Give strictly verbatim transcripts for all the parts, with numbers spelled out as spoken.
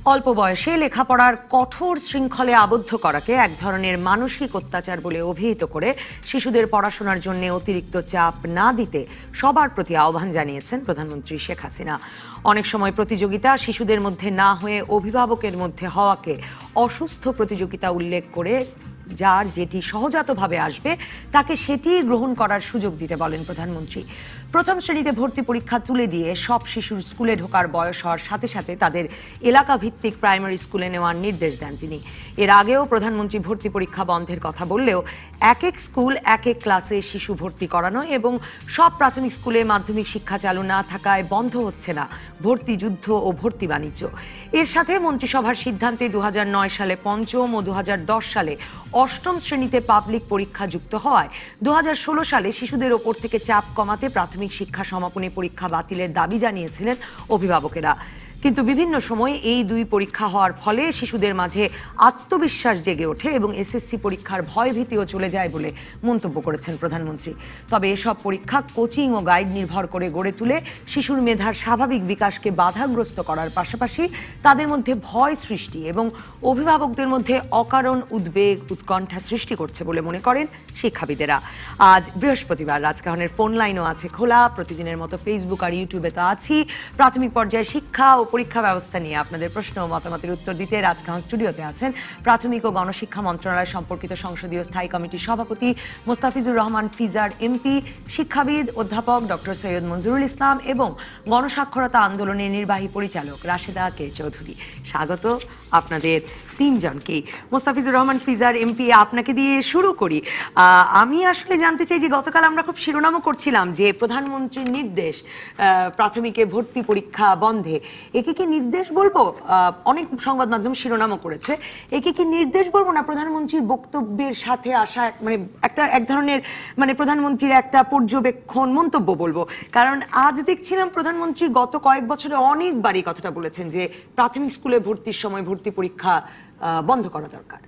অল্প বয়সে লেখাপড়ার কঠোর শৃঙ্খলে আবদ্ধ করাকে এক ধরনের মানসিক অত্যাচার বলে অভিহিত করে শিশুদের পড়াশোনার জন্য অতিরিক্ত চাপ না দিতে সবার প্রতি আহ্বান জানিয়েছেন প্রধানমন্ত্রী শেখ হাসিনা। অনেক সময় প্রতিযোগিতা শিশুদের মধ্যে না হয়ে অভিভাবকের মধ্যে হওয়াকে অসুস্থ প্রতিযোগিতা উল্লেখ করে যার যেটি সহজাতভাবে আসবে তাকে সেটি গ্রহণ করার সুযোগ দিতে বলেন প্রধানমন্ত্রী। প্রথম শ্রেণীতে ভর্তি পরীক্ষা তুলে দিয়ে সব শিশুর স্কুলে ঢোকার বয়স হওয়ার সাথে সাথে তাদের এলাকা ভিত্তিক প্রাইমারি স্কুলে নেওয়ার নির্দেশ দেন তিনি। এর আগেও প্রধানমন্ত্রী ভর্তি পরীক্ষা বন্ধের কথা বললেও এক এক স্কুল এক এক ক্লাসে শিশু ভর্তি করানো এবং সব প্রাথমিক স্কুলে মাধ্যমিক শিক্ষা চালু না থাকায় বন্ধ হচ্ছে না ভর্তি যুদ্ধ ও ভর্তি বাণিজ্য। এর সাথে মন্ত্রিসভার সিদ্ধান্তে দু হাজার নয় সালে পঞ্চম ও দু হাজার দশ সালে অষ্টম শ্রেণীতে পাবলিক পরীক্ষা যুক্ত হওয়ায় দু হাজার ষোলো সালে শিশুদের ওপর থেকে চাপ কমাতে প্রাথমিক শিক্ষা সমাপনী পরীক্ষা বাতিলের দাবি জানিয়েছিলেন অভিভাবকেরা। কিন্তু বিভিন্ন সময় এই দুই পরীক্ষা হওয়ার ফলে শিশুদের মাঝে আত্মবিশ্বাস জেগে ওঠে এবং এসএসসি পরীক্ষার ভয় ভীতিও চলে যায় বলে মন্তব্য করেছেন প্রধানমন্ত্রী। তবে এসব পরীক্ষা কোচিং ও গাইড নির্ভর করে গড়ে তুলে শিশুর মেধার স্বাভাবিক বিকাশকে বাধাগ্রস্ত করার পাশাপাশি তাদের মধ্যে ভয় সৃষ্টি এবং অভিভাবকদের মধ্যে অকারণ উদ্বেগ উৎকণ্ঠা সৃষ্টি করছে বলে মনে করেন শিক্ষাবিদেরা। আজ বৃহস্পতিবার রাজকাহনের ফোন লাইনও আছে খোলা। প্রতিদিনের মতো ফেসবুক আর ইউটিউবে তো আছি। প্রাথমিক পর্যায়ে শিক্ষা ও পরীক্ষা ব্যবস্থা নিয়ে আপনাদের প্রশ্ন ও মতামতের উত্তর দিতে রাজকাহন স্টুডিওতে আছেন প্রাথমিক ও গণশিক্ষা মন্ত্রণালয় সম্পর্কিত সংসদীয় স্থায়ী কমিটির সভাপতি মোস্তাফিজুর রহমান ফিজার এমপি, শিক্ষাবিদ অধ্যাপক ডক্টর সৈয়দ মঞ্জুরুল ইসলাম এবং গণস্বাক্ষরতা আন্দোলনের নির্বাহী পরিচালক রাশেদা কে চৌধুরী। স্বাগত আপনাদের তিনজনকেই। মোস্তাফিজুর রহমান ফিজার এমপি, আপনাকে দিয়ে শুরু করি। আমি আসলে জানতে চাই যে গতকাল আমরা খুব শিরোনামও করছিলাম যে প্রধানমন্ত্রীর নির্দেশ প্রাথমিকে ভর্তি পরীক্ষা বন্ধে। একে কি নির্দেশ বলবো? অনেক সংবাদ মাধ্যম শিরোনামও করেছে। একে কি নির্দেশ বলবো না প্রধানমন্ত্রীর বক্তব্যের সাথে আসা মানে একটা এক ধরনের মানে প্রধানমন্ত্রীর একটা পর্যবেক্ষণ মন্তব্য বলবো? কারণ আজ দেখছিলাম প্রধানমন্ত্রী গত কয়েক বছরে অনেকবারই কথাটা বলেছেন যে প্রাথমিক স্কুলে ভর্তির সময় ভর্তি পরীক্ষা বন্ধ করা দরকার।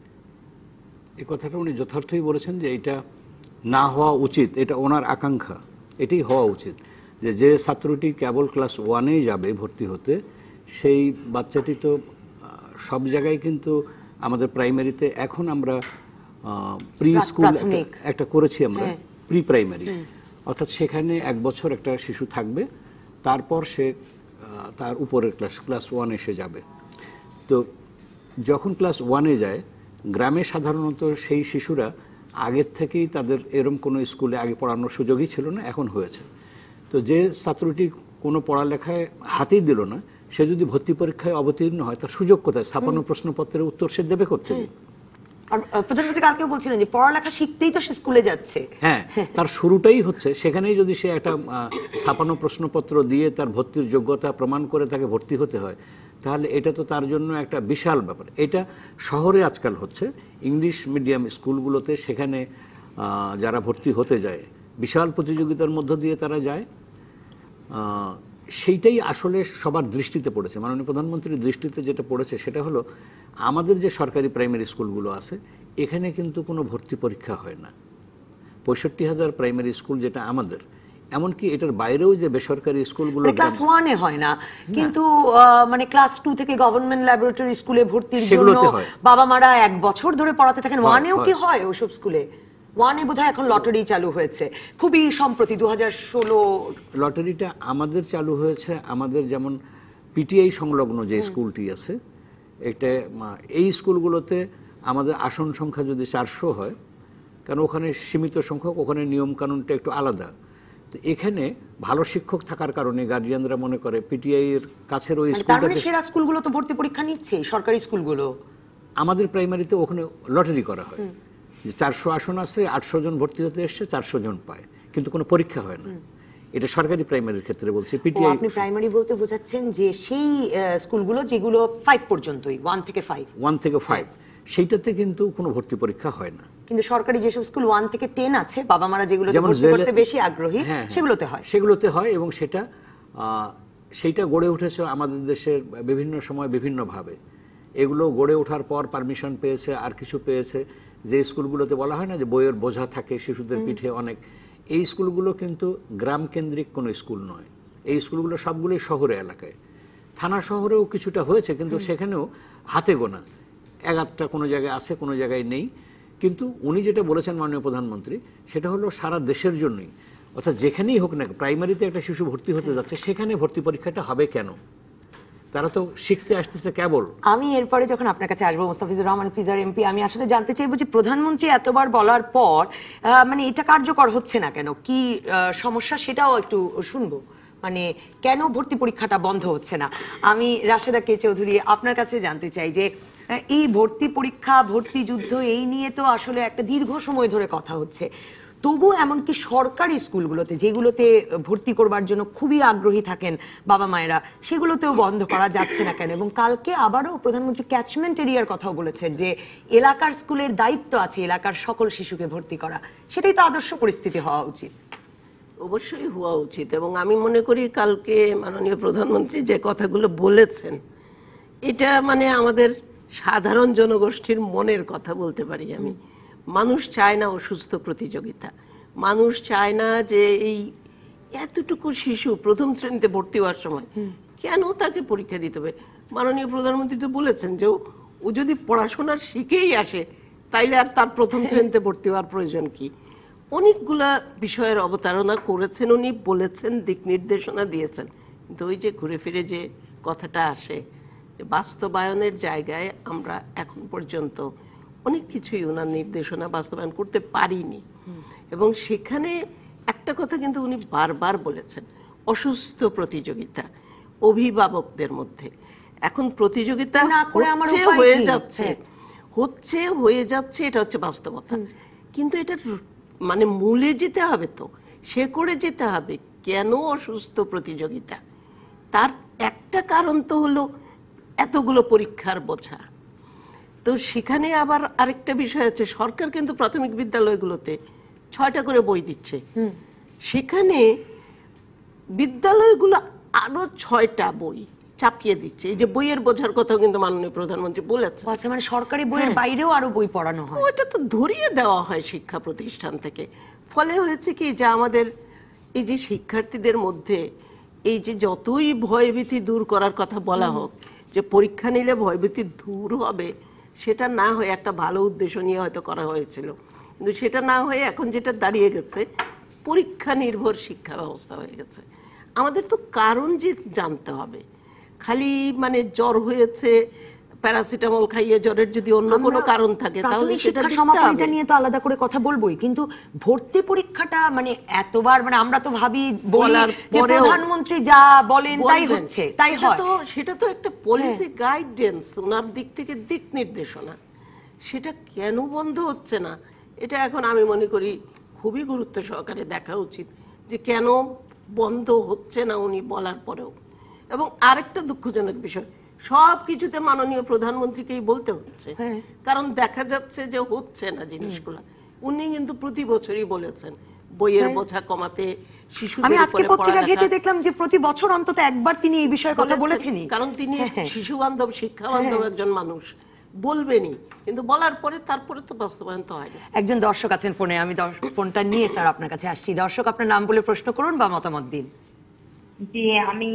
এই কথাটা উনি যথার্থই বলেছেন যে এটা না হওয়া উচিত, এটা ওনার আকাঙ্ক্ষা, এটাই হওয়া উচিত যে যে ছাত্রটি কেবল ক্লাস ওয়ানেই যাবে ভর্তি হতে সেই বাচ্চাটি তো সব জায়গায় কিন্তু আমাদের প্রাইমারিতে এখন আমরা প্রি স্কুল একটা করেছি আমরা প্রি প্রাইমারি, অর্থাৎ সেখানে এক বছর একটা শিশু থাকবে, তারপর সে তার উপরের ক্লাস ক্লাস ওয়ান এসে যাবে। তো যখন ক্লাস ওয়ানে যায় গ্রামে সাধারণত সেই শিশুরা আগের থেকেই তাদের এরম কোনো স্কুলে আগে পড়ানোর সুযোগই ছিল না, এখন হয়েছে। তো যে ছাত্রটি কোনো পড়ালেখায় হাতেই দিল না সে যদি ভর্তি পরীক্ষায় অবতীর্ণ হয় তার সুযোগ কোথায়? ছাপানো প্রশ্নপত্রের উত্তর সে দেবে কোত্থেকে? আর প্রধানমন্ত্রী কালকেও বলছিলেন যে পড়ালেখা শিখতেই তো সে স্কুলে যাচ্ছে। হ্যাঁ, তার শুরুটাই হচ্ছে সেখানেই। যদি সে একটা ছাপানো প্রশ্নপত্র দিয়ে তার ভর্তির যোগ্যতা প্রমাণ করে তাকে ভর্তি হতে হয় তাহলে এটা তো তার জন্য একটা বিশাল ব্যাপার। এটা শহরে আজকাল হচ্ছে ইংলিশ মিডিয়াম স্কুলগুলোতে, সেখানে যারা ভর্তি হতে যায় বিশাল প্রতিযোগিতার মধ্য দিয়ে তারা যায়। সেইটাই আসলে সবার দৃষ্টিতে পড়েছে, মাননীয় প্রধানমন্ত্রীর দৃষ্টিতে যেটা পড়েছে সেটা হলো আমাদের যে সরকারি প্রাইমারি স্কুলগুলো আছে এখানে কিন্তু কোনো ভর্তি পরীক্ষা হয় না। পঁয়ষট্টি হাজার প্রাইমারি স্কুল যেটা আমাদের, এমনকি এটার বাইরেও যে বেসরকারি স্কুলগুলো ক্লাস ওয়ানে হয় না কিন্তু মানে ক্লাস টু থেকে গভর্নমেন্ট ল্যাবরেটরি স্কুলে ভর্তির জন্য বাবা মারা এক বছর ধরে পড়াতে থাকেন। ওয়ানেও কি হয় ওসব স্কুলে? ওয়ানে বোধহয় এখন লটারি চালু হয়েছে খুবই সম্প্রতি দু হাজার ষোলো। লটারিটা আমাদের চালু হয়েছে, আমাদের যেমন পিটিআই সংলগ্ন যে স্কুলটি আছে এটা, এই স্কুলগুলোতে আমাদের আসন সংখ্যা যদি চারশো হয়, কারণ ওখানে সীমিত সংখ্যক, ওখানে নিয়ম কানুনটা একটু আলাদা। তো এখানে ভালো শিক্ষক থাকার কারণে গার্জিয়ানরা মনে করে পিটিআই এর কাছের ওই স্কুলটাতে, সেরা স্কুলগুলো তো ভর্তি পরীক্ষা নিচ্ছে সরকারি স্কুলগুলো। আমাদের প্রাইমারিতে ওখানে লটারি করা হয় যে চারশো আসন আছে, আটশো জন ভর্তি হতে এসছে, চারশো জন পায়, কিন্তু কোনো পরীক্ষা হয় না। এটা সরকারি প্রাইমারির ক্ষেত্রে বলছি। পিটিআই আপনি প্রাইমারি বলতে বোঝাচ্ছেন যে সেই স্কুলগুলো যেগুলো ফাইভ পর্যন্তই, ওয়ান থেকে ফাইভ ওয়ান থেকে ফাইভ সেইটাতে কিন্তু কোনো ভর্তি পরীক্ষা হয় না। কিন্তু সরকারি যেসব স্কুল ওয়ান থেকে টেন আছে বাবা মারা যেগুলো ভর্তি করতে বেশি আগ্রহী সেগুলোতে হয় সেগুলোতে হয় এবং সেটা সেইটা গড়ে উঠেছে আমাদের দেশের বিভিন্ন সময় বিভিন্নভাবে। এগুলো গড়ে ওঠার পর পারমিশন পেয়েছে, আর কিছু পেয়েছে। যে স্কুলগুলোতে বলা হয় না যে বইয়ের বোঝা থাকে শিশুদের পিঠে অনেক, এই স্কুলগুলো কিন্তু গ্রাম কেন্দ্রিক কোনো স্কুল নয়। এই স্কুলগুলো সবগুলোই শহরে এলাকায়। থানা শহরেও কিছুটা হয়েছে, কিন্তু সেখানেও হাতে গোনা, এক আধটা কোনো জায়গায় আছে, কোনো জায়গায় নেই। কিন্তু উনি যেটা বলেছেন মাননীয় প্রধানমন্ত্রী, সেটা হলো সারা দেশের জন্যই, অর্থাৎ যেখানেই হোক না, প্রাইমারিতে একটা শিশু ভর্তি হতে যাচ্ছে, সেখানে ভর্তি পরীক্ষাটা হবে কেন? তারা তো শিখতে আসতেছে কেবল। আমি এরপরে যখন আপনার কাছে আসবো মোস্তাফিজুর রহমান ফিজার এমপি, আমি আসলে জানতে চাইবো যে প্রধানমন্ত্রী এতবার বলার পর মানে এটা কার্যকর হচ্ছে না কেন, কি সমস্যা সেটাও একটু শুনবো। মানে কেন ভর্তি পরীক্ষাটা বন্ধ হচ্ছে না? আমি রাশেদা কে চৌধুরী আপনার কাছে জানতে চাই যে এই ভর্তি পরীক্ষা, ভর্তি যুদ্ধ, এই নিয়ে তো আসলে একটা দীর্ঘ সময় ধরে কথা হচ্ছে, তবু এমনকি সরকারি স্কুলগুলোতে যেগুলোতে ভর্তি করবার জন্য খুবই আগ্রহী থাকেন বাবা মায়েরা, সেগুলোতেও বন্ধ করা যাচ্ছে না কেন? এবং কালকে আবারও প্রধানমন্ত্রী ক্যাচমেন্ট এরিয়ার কথাও বলেছেন যে এলাকার স্কুলের দায়িত্ব আছে এলাকার সকল শিশুকে ভর্তি করা। সেটাই তো আদর্শ পরিস্থিতি হওয়া উচিত। অবশ্যই হওয়া উচিত, এবং আমি মনে করি কালকে মাননীয় প্রধানমন্ত্রী যে কথাগুলো বলেছেন, এটা মানে আমাদের সাধারণ জনগোষ্ঠীর মনের কথা বলতে পারি আমি। মানুষ চায় না অসুস্থ প্রতিযোগিতা, মানুষ চায় না যে এই এতটুকু শিশু প্রথম শ্রেণীতে ভর্তি হওয়ার সময় কেন তাকে পরীক্ষা দিতে হবে। মাননীয় প্রধানমন্ত্রী তো বলেছেন যে ও যদি পড়াশোনা শিখেই আসে তাইলে আর তার প্রথম শ্রেণীতে ভর্তি হওয়ার প্রয়োজন কি। অনেকগুলা বিষয়ের অবতারণা করেছেন উনি, বলেছেন, দিক নির্দেশনা দিয়েছেন, কিন্তু ওই যে ঘুরে ফিরে যে কথাটা আসে, বাস্তবায়নের জায়গায় আমরা এখন পর্যন্ত অনেক কিছুই ওনার নির্দেশনা বাস্তবায়ন করতে পারিনি। এবং সেখানে একটা কথা কিন্তু উনি বারবার বলেছেন, অসুস্থ প্রতিযোগিতা অভিভাবকদের মধ্যে। এখন প্রতিযোগিতা হচ্ছে হয়ে যাচ্ছে হচ্ছে হয়ে যাচ্ছে এটা হচ্ছে বাস্তবতা, কিন্তু এটা মানে মূলে যেতে হবে, তো সে করে যেতে হবে। কেন অসুস্থ প্রতিযোগিতা? তার একটা কারণ তো হলো এতগুলো পরীক্ষার বোঝা। তো সেখানে আবার আরেকটা বিষয় আছে, সরকার কিন্তু প্রাথমিক বিদ্যালয়গুলোতে ছয়টা করে বই দিচ্ছে, সেখানে বিদ্যালয়গুলো আরো ছয়টা বই চাপিয়ে দিচ্ছে। এই যে বইয়ের বোঝার কথাও কিন্তু মাননীয় প্রধানমন্ত্রী বলেছেন। আচ্ছা, মানে সরকারি বইয়ের বাইরেও আরো বই পড়ানো হয়, ওটা তো ধরিয়ে দেওয়া হয় শিক্ষা প্রতিষ্ঠান থেকে। ফলে হয়েছে কি যে আমাদের এই যে শিক্ষার্থীদের মধ্যে এই যে যতই ভয়ভীতি দূর করার কথা বলা হোক, যে পরীক্ষা নিলে ভয়ভীতি দূর হবে, সেটা না হয়ে একটা ভালো উদ্দেশ্য নিয়ে হয়তো করা হয়েছিল, কিন্তু সেটা না হয়ে এখন যেটা দাঁড়িয়ে গেছে পরীক্ষা নির্ভর শিক্ষা ব্যবস্থা হয়ে গেছে। আমাদের তো কারণ যে জানতে হবে। খালি মানে জ্বর হয়েছে প্যারাসিটামল খাইয়ে জ্বরের যদি অন্য কোনো কারণ থাকে তাহলে সেটা সমাপনীটা নিয়ে তো আলাদা করে কথা বলবোই, কিন্তু ভর্তি পরীক্ষাটা মানে এতবার মানে আমরা তো ভাবি বলার যে প্রধানমন্ত্রী যা বলেন তাই হচ্ছে, তাই হয়। তো সেটা তো একটা পলিসি গাইডেন্স, ওনার দিক থেকে দিক নির্দেশনা, সেটা কেন বন্ধ হচ্ছে না এটা এখন আমি মনে করি খুবই গুরুত্ব সহকারে দেখা উচিত, যে কেন বন্ধ হচ্ছে না উনি বলার পরেও। এবং আরেকটা দুঃখজনক বিষয়, সব কিছুতে মাননীয় প্রধানমন্ত্রীকেই বলতে হচ্ছে, কারণ দেখা যাচ্ছে যে হচ্ছে না জিনিসগুলো। উনি কিন্তু প্রতি বছরই বলেছেন বইয়ের বোঝা কমাতে, শিশুদের আমি আজকে পত্রিকা ঘেঁটে দেখলাম যে প্রতি বছর অন্তত একবার তিনি এই বিষয়ে কথা বলেছেনই, কারণ তিনি শিশু বান্ধব, শিক্ষা বান্ধব একজন মানুষ, বলবেনই, কিন্তু বলার পরে তারপরে তো বাস্তবায়ন তো হয় না। একজন দর্শক আছেন ফোনে, আমি ফোনটা নিয়ে স্যার আপনার কাছে আসছি। দর্শক, আপনার নাম বলে প্রশ্ন করুন বা মতামত দিন। জি, আমি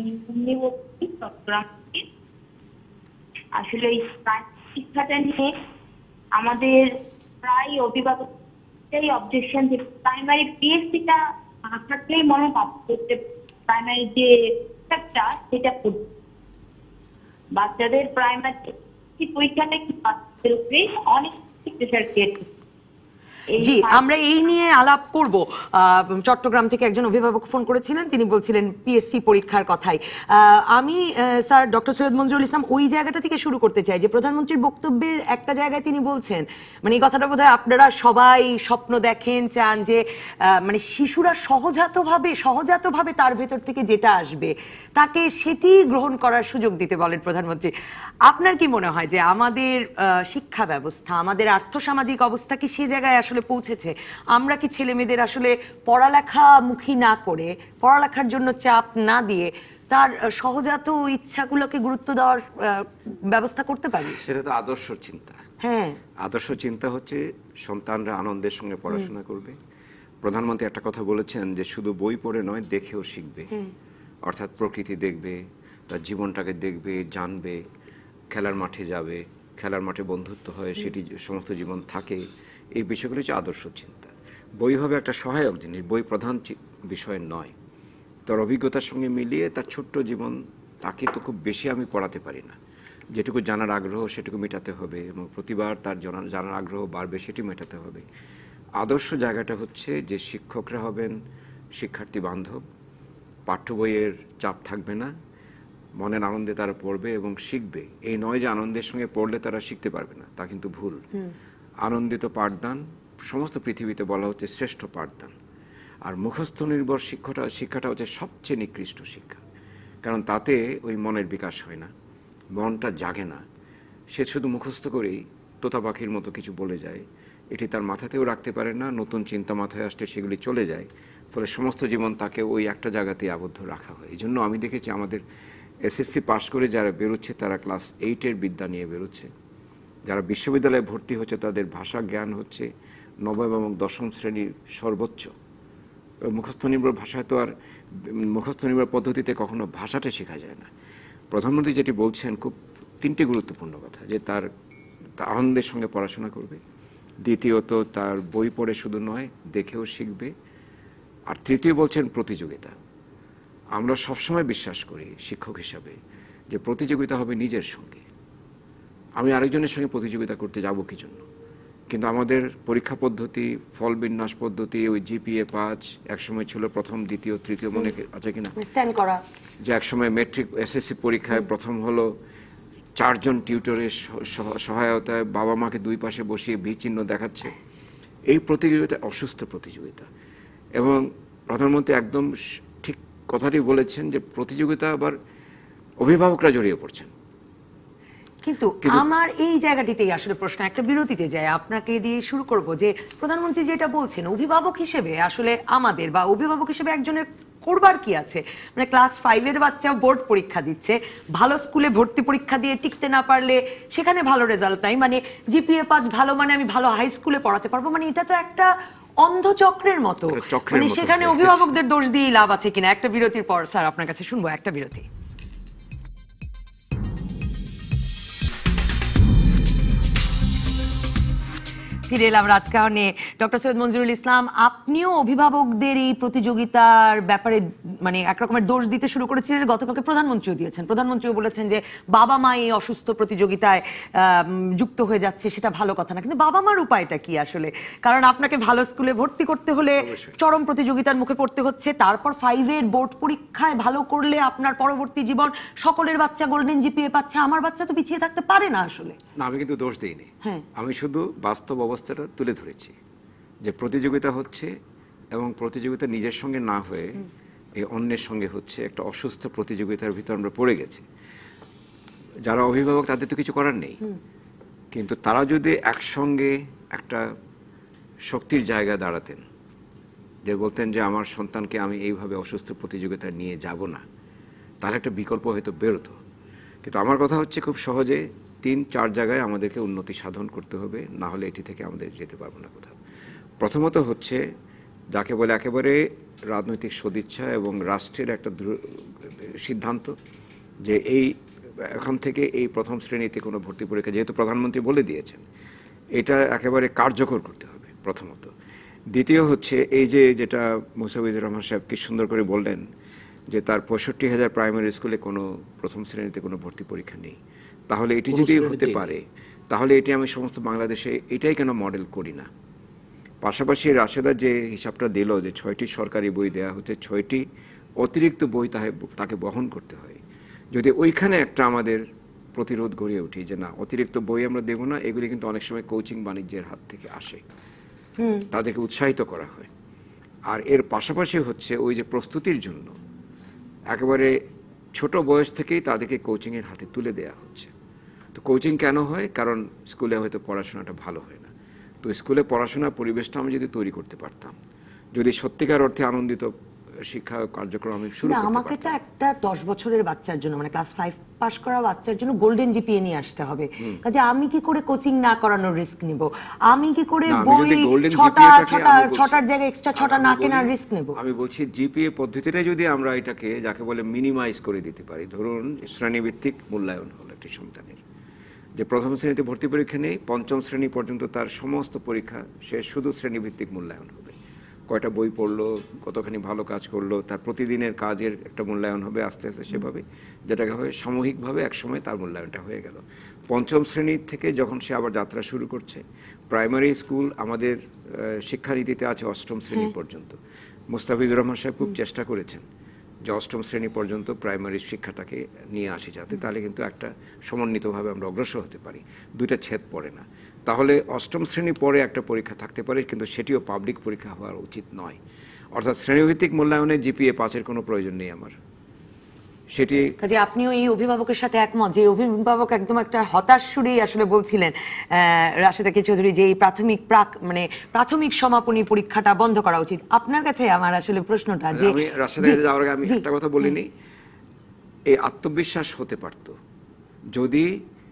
আসলে এই শিক্ষাটা নিয়ে আমাদের প্রায় অভিভাবকটাই অবজেকশন, যে প্রাইমারি পিএসসিটা না থাকলেই মনে হয় প্রাইমারি যে সেটা বাচ্চাদের প্রাইমারি পরীক্ষাটা কি বাচ্চাদের উপরে অনেক প্রেশার ক্রিয়েট করছে। জি, আমরা এই নিয়ে আলাপ করব। চট্টগ্রাম থেকে একজন অভিভাবক ফোন করেছিলেন, তিনি বলছিলেন পিএসসি পরীক্ষার কথাই। আমি স্যার ডক্টর সৈয়দ মঞ্জুরুল ইসলাম ওই জায়গাটা থেকে শুরু করতে চাই যে প্রধানমন্ত্রীর বক্তব্যের একটা জায়গায় তিনি বলছেন, মানে এই কথাটা বোধহয় আপনারা সবাই স্বপ্ন দেখেন, চান যে মানে শিশুরা সহজাতভাবে সহজাতভাবে তার ভেতর থেকে যেটা আসবে তাকে সেটি গ্রহণ করার সুযোগ দিতে বলেন প্রধানমন্ত্রী। আপনার কি মনে হয় যে আমাদের শিক্ষা ব্যবস্থা, আমাদের আর্থসামাজিক অবস্থা কি সে জায়গায় আসলে পৌঁছেছে? আমরা কি ছেলে মেয়েদের আসলে পড়ালেখা মুখী না করে, পড়ালেখার জন্য চাপ না দিয়ে তার সহজাত ইচ্ছাগুলোকে গুরুত্ব দেওয়ার ব্যবস্থা করতে পারি? সেটা তো আদর্শ চিন্তা। হ্যাঁ, আদর্শ চিন্তা হচ্ছে সন্তানরা আনন্দের সঙ্গে পড়াশোনা করবে। প্রধানমন্ত্রী একটা কথা বলেছেন যে শুধু বই পড়ে নয়, দেখেও শিখবে। অর্থাৎ প্রকৃতি দেখবে, তার জীবনটাকে দেখবে, জানবে, খেলার মাঠে যাবে, খেলার মাঠে বন্ধুত্ব হয়, সেটি সমস্ত জীবন থাকে, এই বিষয়গুলো হচ্ছে আদর্শ চিন্তা। বই হবে একটা সহায়ক জিনিস, বই প্রধান বিষয় নয়। তার অভিজ্ঞতার সঙ্গে মিলিয়ে তার ছোট্ট জীবন, তাকে তো খুব বেশি আমি পড়াতে পারি না, যেটুকু জানার আগ্রহ সেটুকু মেটাতে হবে, এবং প্রতিবার তার জানার আগ্রহ বাড়বে সেটি মেটাতে হবে। আদর্শ জায়গাটা হচ্ছে যে শিক্ষকরা হবেন শিক্ষার্থী বান্ধব, পাঠ্য বইয়ের চাপ থাকবে না, মনের আনন্দে তারা পড়বে এবং শিখবে। এই নয় যে আনন্দের সঙ্গে পড়লে তারা শিখতে পারবে না, তা কিন্তু ভুল। আনন্দিত পাঠদান সমস্ত পৃথিবীতে বলা হচ্ছে শ্রেষ্ঠ পাঠদান। আর মুখস্থ নির্ভর শিক্ষাটা শিক্ষাটা হচ্ছে সবচেয়ে নিকৃষ্ট শিক্ষা, কারণ তাতে ওই মনের বিকাশ হয় না, মনটা জাগে না। সে শুধু মুখস্থ করেই তোতা পাখির মতো কিছু বলে যায়, এটি তার মাথাতেও রাখতে পারে না, নতুন চিন্তা মাথায় আসলে সেগুলি চলে যায়, ফলে সমস্ত জীবন তাকে ওই একটা জায়গাতেই আবদ্ধ রাখা হয়। এই জন্য আমি দেখেছি আমাদের এসএসসি পাশ করে যারা বেরোচ্ছে তারা ক্লাস এইটের বিদ্যা নিয়ে বেরোচ্ছে, যারা বিশ্ববিদ্যালয়ে ভর্তি হচ্ছে তাদের ভাষা জ্ঞান হচ্ছে নবম এবং দশম শ্রেণীর সর্বোচ্চ। মুখস্থ নির্ভর ভাষায় তো আর মুখস্থ নির্ভর পদ্ধতিতে কখনো ভাষাটা শেখা যায় না। প্রধানমন্ত্রী যেটি বলছেন খুব তিনটি গুরুত্বপূর্ণ কথা, যে তার আনন্দের সঙ্গে পড়াশোনা করবে, দ্বিতীয়ত তার বই পড়ে শুধু নয় দেখেও শিখবে, আর তৃতীয় বলছেন প্রতিযোগিতা। আমরা সবসময় বিশ্বাস করি শিক্ষক হিসাবে যে প্রতিযোগিতা হবে নিজের সঙ্গে। আমি আরেকজনের সঙ্গে প্রতিযোগিতা করতে যাব কি জন্য? কিন্তু আমাদের পরীক্ষা পদ্ধতি, ফল বিন্যাস পদ্ধতি, ওই জিপিএ পাঁচ একসময় ছিল প্রথম দ্বিতীয় তৃতীয়, মনে আছে কিনা, স্ট্যান্ড করা, যে একসময় মেট্রিক এসএসসি পরীক্ষায় প্রথম হলো চারজন টিউটরের সহায়তায়, বাবা মাকে দুই পাশে বসিয়ে ভি চিহ্ন দেখাচ্ছে। এই প্রতিযোগিতা অসুস্থ প্রতিযোগিতা, এবং প্রধানমন্ত্রী একদম ঠিক কথাটি বলেছেন যে প্রতিযোগিতা আবার অভিভাবকরা জড়িয়ে পড়ছেন। কিন্তু আমার এই জায়গাটিতেই আসলে প্রশ্ন, একটা বিরতিতে যায়, আপনাকে দিয়ে শুরু করব যে প্রধানমন্ত্রী যেটা বলছেন, অভিভাবক হিসেবে আসলে আমাদের বা অভিভাবক হিসেবে একজনের করবার কি আছে? মানে ক্লাস ফাইভের বাচ্চা বোর্ড পরীক্ষা দিচ্ছে, ভালো স্কুলে ভর্তি পরীক্ষা দিয়ে টিকতে না পারলে সেখানে ভালো রেজাল্ট নাই, মানে জিপিএ পাঁচ ভালো মানে আমি ভালো হাই স্কুলে পড়াতে পারবো, মানে এটা তো একটা অন্ধচক্রের মতো। মানে সেখানে অভিভাবকদের দোষ দিয়েই লাভ আছে কিনা? একটা বিরতির পর স্যার আপনার কাছে শুনবো, একটা বিরতি। ফিরে এলাম রাজকাহনে। ডক্টর সৈয়দ মঞ্জুরুল ইসলাম, আপনিও অভিভাবকদের এই প্রতিযোগিতার ব্যাপারে মানে একরকমের দোষ দিতে শুরু করেছিলেন, গতকালকে প্রধানমন্ত্রীও দিয়েছেন। প্রধানমন্ত্রীও বলেছেন যে বাবা মা এই অসুস্থ প্রতিযোগিতায় যুক্ত হয়ে যাচ্ছে, সেটা ভালো কথা না। কিন্তু বাবা মার উপায়টা কি আসলে? কারণ আপনাকে ভালো স্কুলে ভর্তি করতে হলে চরম প্রতিযোগিতার মুখে পড়তে হচ্ছে, তারপর ফাইভের বোর্ড পরীক্ষায় ভালো করলে আপনার পরবর্তী জীবন, সকলের বাচ্চা গোল্ডেন জিপিএ পাচ্ছে, আমার বাচ্চা তো পিছিয়ে থাকতে পারে না আসলে। না, আমি কিন্তু দোষ দিইনি, আমি শুধু বাস্তব অবস্থাটা তুলে ধরেছি যে প্রতিযোগিতা হচ্ছে, এবং প্রতিযোগিতা নিজের সঙ্গে না হয়ে এই অন্যের সঙ্গে হচ্ছে, একটা অসুস্থ প্রতিযোগিতার ভিতর আমরা পড়ে গেছি। যারা অভিভাবক তাদের তো কিছু করার নেই, কিন্তু তারা যদি একসঙ্গে একটা শক্তির জায়গায় দাঁড়াতেন, যে বলতেন যে আমার সন্তানকে আমি এইভাবে অসুস্থ প্রতিযোগিতা নিয়ে যাব না, তাহলে একটা বিকল্প হয়তো বেরোতো। কিন্তু আমার কথা হচ্ছে খুব সহজে তিন চার জায়গায় আমাদেরকে উন্নতি সাধন করতে হবে, না হলে এটি থেকে আমাদের যেতে পারবো না কোথাও। প্রথমত হচ্ছে যাকে বলে একেবারে রাজনৈতিক সদিচ্ছা এবং রাষ্ট্রের একটা সিদ্ধান্ত, যে এই এখন থেকে এই প্রথম শ্রেণীতে কোনো ভর্তি পরীক্ষা, যেহেতু প্রধানমন্ত্রী বলে দিয়েছেন, এটা একেবারে কার্যকর করতে হবে প্রথমত। দ্বিতীয় হচ্ছে এই যে যেটা মুসাফিজুর রহমান সাহেব কি সুন্দর করে বললেন, যে তার পঁয়ষট্টি হাজার প্রাইমারি স্কুলে কোনো প্রথম শ্রেণীতে কোনো ভর্তি পরীক্ষা নেই, তাহলে এটি যদি হতে পারে, তাহলে এটি আমি সমস্ত বাংলাদেশে এটাই কেন মডেল করি না। পাশাপাশি রাশেদা যে হিসাবটা দিল যে ছয়টি সরকারি বই দেওয়া হচ্ছে, ছয়টি অতিরিক্ত বই তাকে বহন করতে হয়। যদি ওইখানে একটা আমাদের প্রতিরোধ গড়ে উঠি যে না, অতিরিক্ত বই আমরা দেব না, এগুলি কিন্তু অনেক সময় কোচিং বাণিজ্যের হাত থেকে আসে, তাদেরকে উৎসাহিত করা হয়। আর এর পাশাপাশি হচ্ছে ওই যে প্রস্তুতির জন্য একেবারে ছোট বয়স থেকেই তাদেরকে কোচিংয়ের হাতে তুলে দেওয়া হচ্ছে। তো কোচিং কেন হয়? কারণ স্কুলে হয়তো পড়াশোনাটা ভালো হয় না। তো স্কুলে পড়াশোনার পরিবেশটা আমি যদি তৈরি করতে পারতাম, যদি সত্যিকার অর্থে আনন্দিত শিক্ষা কার্যক্রম আমি শুরু না, করতে আমাকে তো পারতাম। একটা দশ বছরের বাচ্চার জন্য মানে ক্লাস ফাইভ পাস করা বাচ্চার জন্য গোল্ডেন জিপিএ নিয়ে আসতে হবে, কাজে আমি কি করে কোচিং না করানোর রিস্ক নেব? আমি কি করে না, আমি বই যদি golden ছটা জিপিএ টাকে ছটা আমি বলছি- ছটার জায়গায় এক্সট্রা ছটা আমি না বলি- কেনার রিস্ক নেব? আমি বলছি জিপিএ পদ্ধতিটা যদি আমরা এটাকে যাকে বলে মিনিমাইজ করে দিতে পারি, ধরুন শ্রেণীভিত্তিক মূল্যায়ন হলো একটি সন্তানের, যে প্রথম শ্রেণীতে ভর্তি পরীক্ষা নেই, পঞ্চম শ্রেণী পর্যন্ত তার সমস্ত পরীক্ষা সে শুধু শ্রেণীভিত্তিক মূল্যায়ন হবে। কয়টা বই পড়লো, কতখানি ভালো কাজ করলো, তার প্রতিদিনের কাজের একটা মূল্যায়ন হবে আস্তে আস্তে সেভাবে, যেটাকে হয় সামূহিকভাবে একসময় তার মূল্যায়নটা হয়ে গেল। পঞ্চম শ্রেণী থেকে যখন সে আবার যাত্রা শুরু করছে, প্রাইমারি স্কুল আমাদের আহ, শিক্ষানীতিতে আছে অষ্টম শ্রেণী পর্যন্ত। মুস্তাফিজুর রহমান সাহেব খুব চেষ্টা করেছেন যে অষ্টম শ্রেণী পর্যন্ত প্রাইমারি শিক্ষাটাকে নিয়ে আসি, যাতে তাহলে কিন্তু একটা সমন্বিতভাবে আমরা অগ্রসর হতে পারি, দুইটা ছেদ পড়ে না। তাহলে অষ্টম শ্রেণী পরে একটা পরীক্ষা থাকতে পারে, কিন্তু সেটিও পাবলিক পরীক্ষা হওয়া উচিত নয়। অর্থাৎ শ্রেণীভিত্তিক মূল্যায়নে জিপিএ পাঁচের কোনো প্রয়োজন নেই আমার, সেটি কাজে আপনিও এই অভিভাবকের সাথে একমত যে অভিভাবক একদম একটা হতাশ সুরেই আসলে বলছিলেন আহ, রাশেদা কে চৌধুরী যে এই প্রাথমিক প্রাক মানে প্রাথমিক সমাপনী পরীক্ষাটা বন্ধ করা উচিত? আপনার কাছে আমার আসলে প্রশ্নটা যে আমি রাশেদা কাছে যাওয়ার আগে আমি একটা কথা বলিনি, এই আত্মবিশ্বাস হতে পারত যদি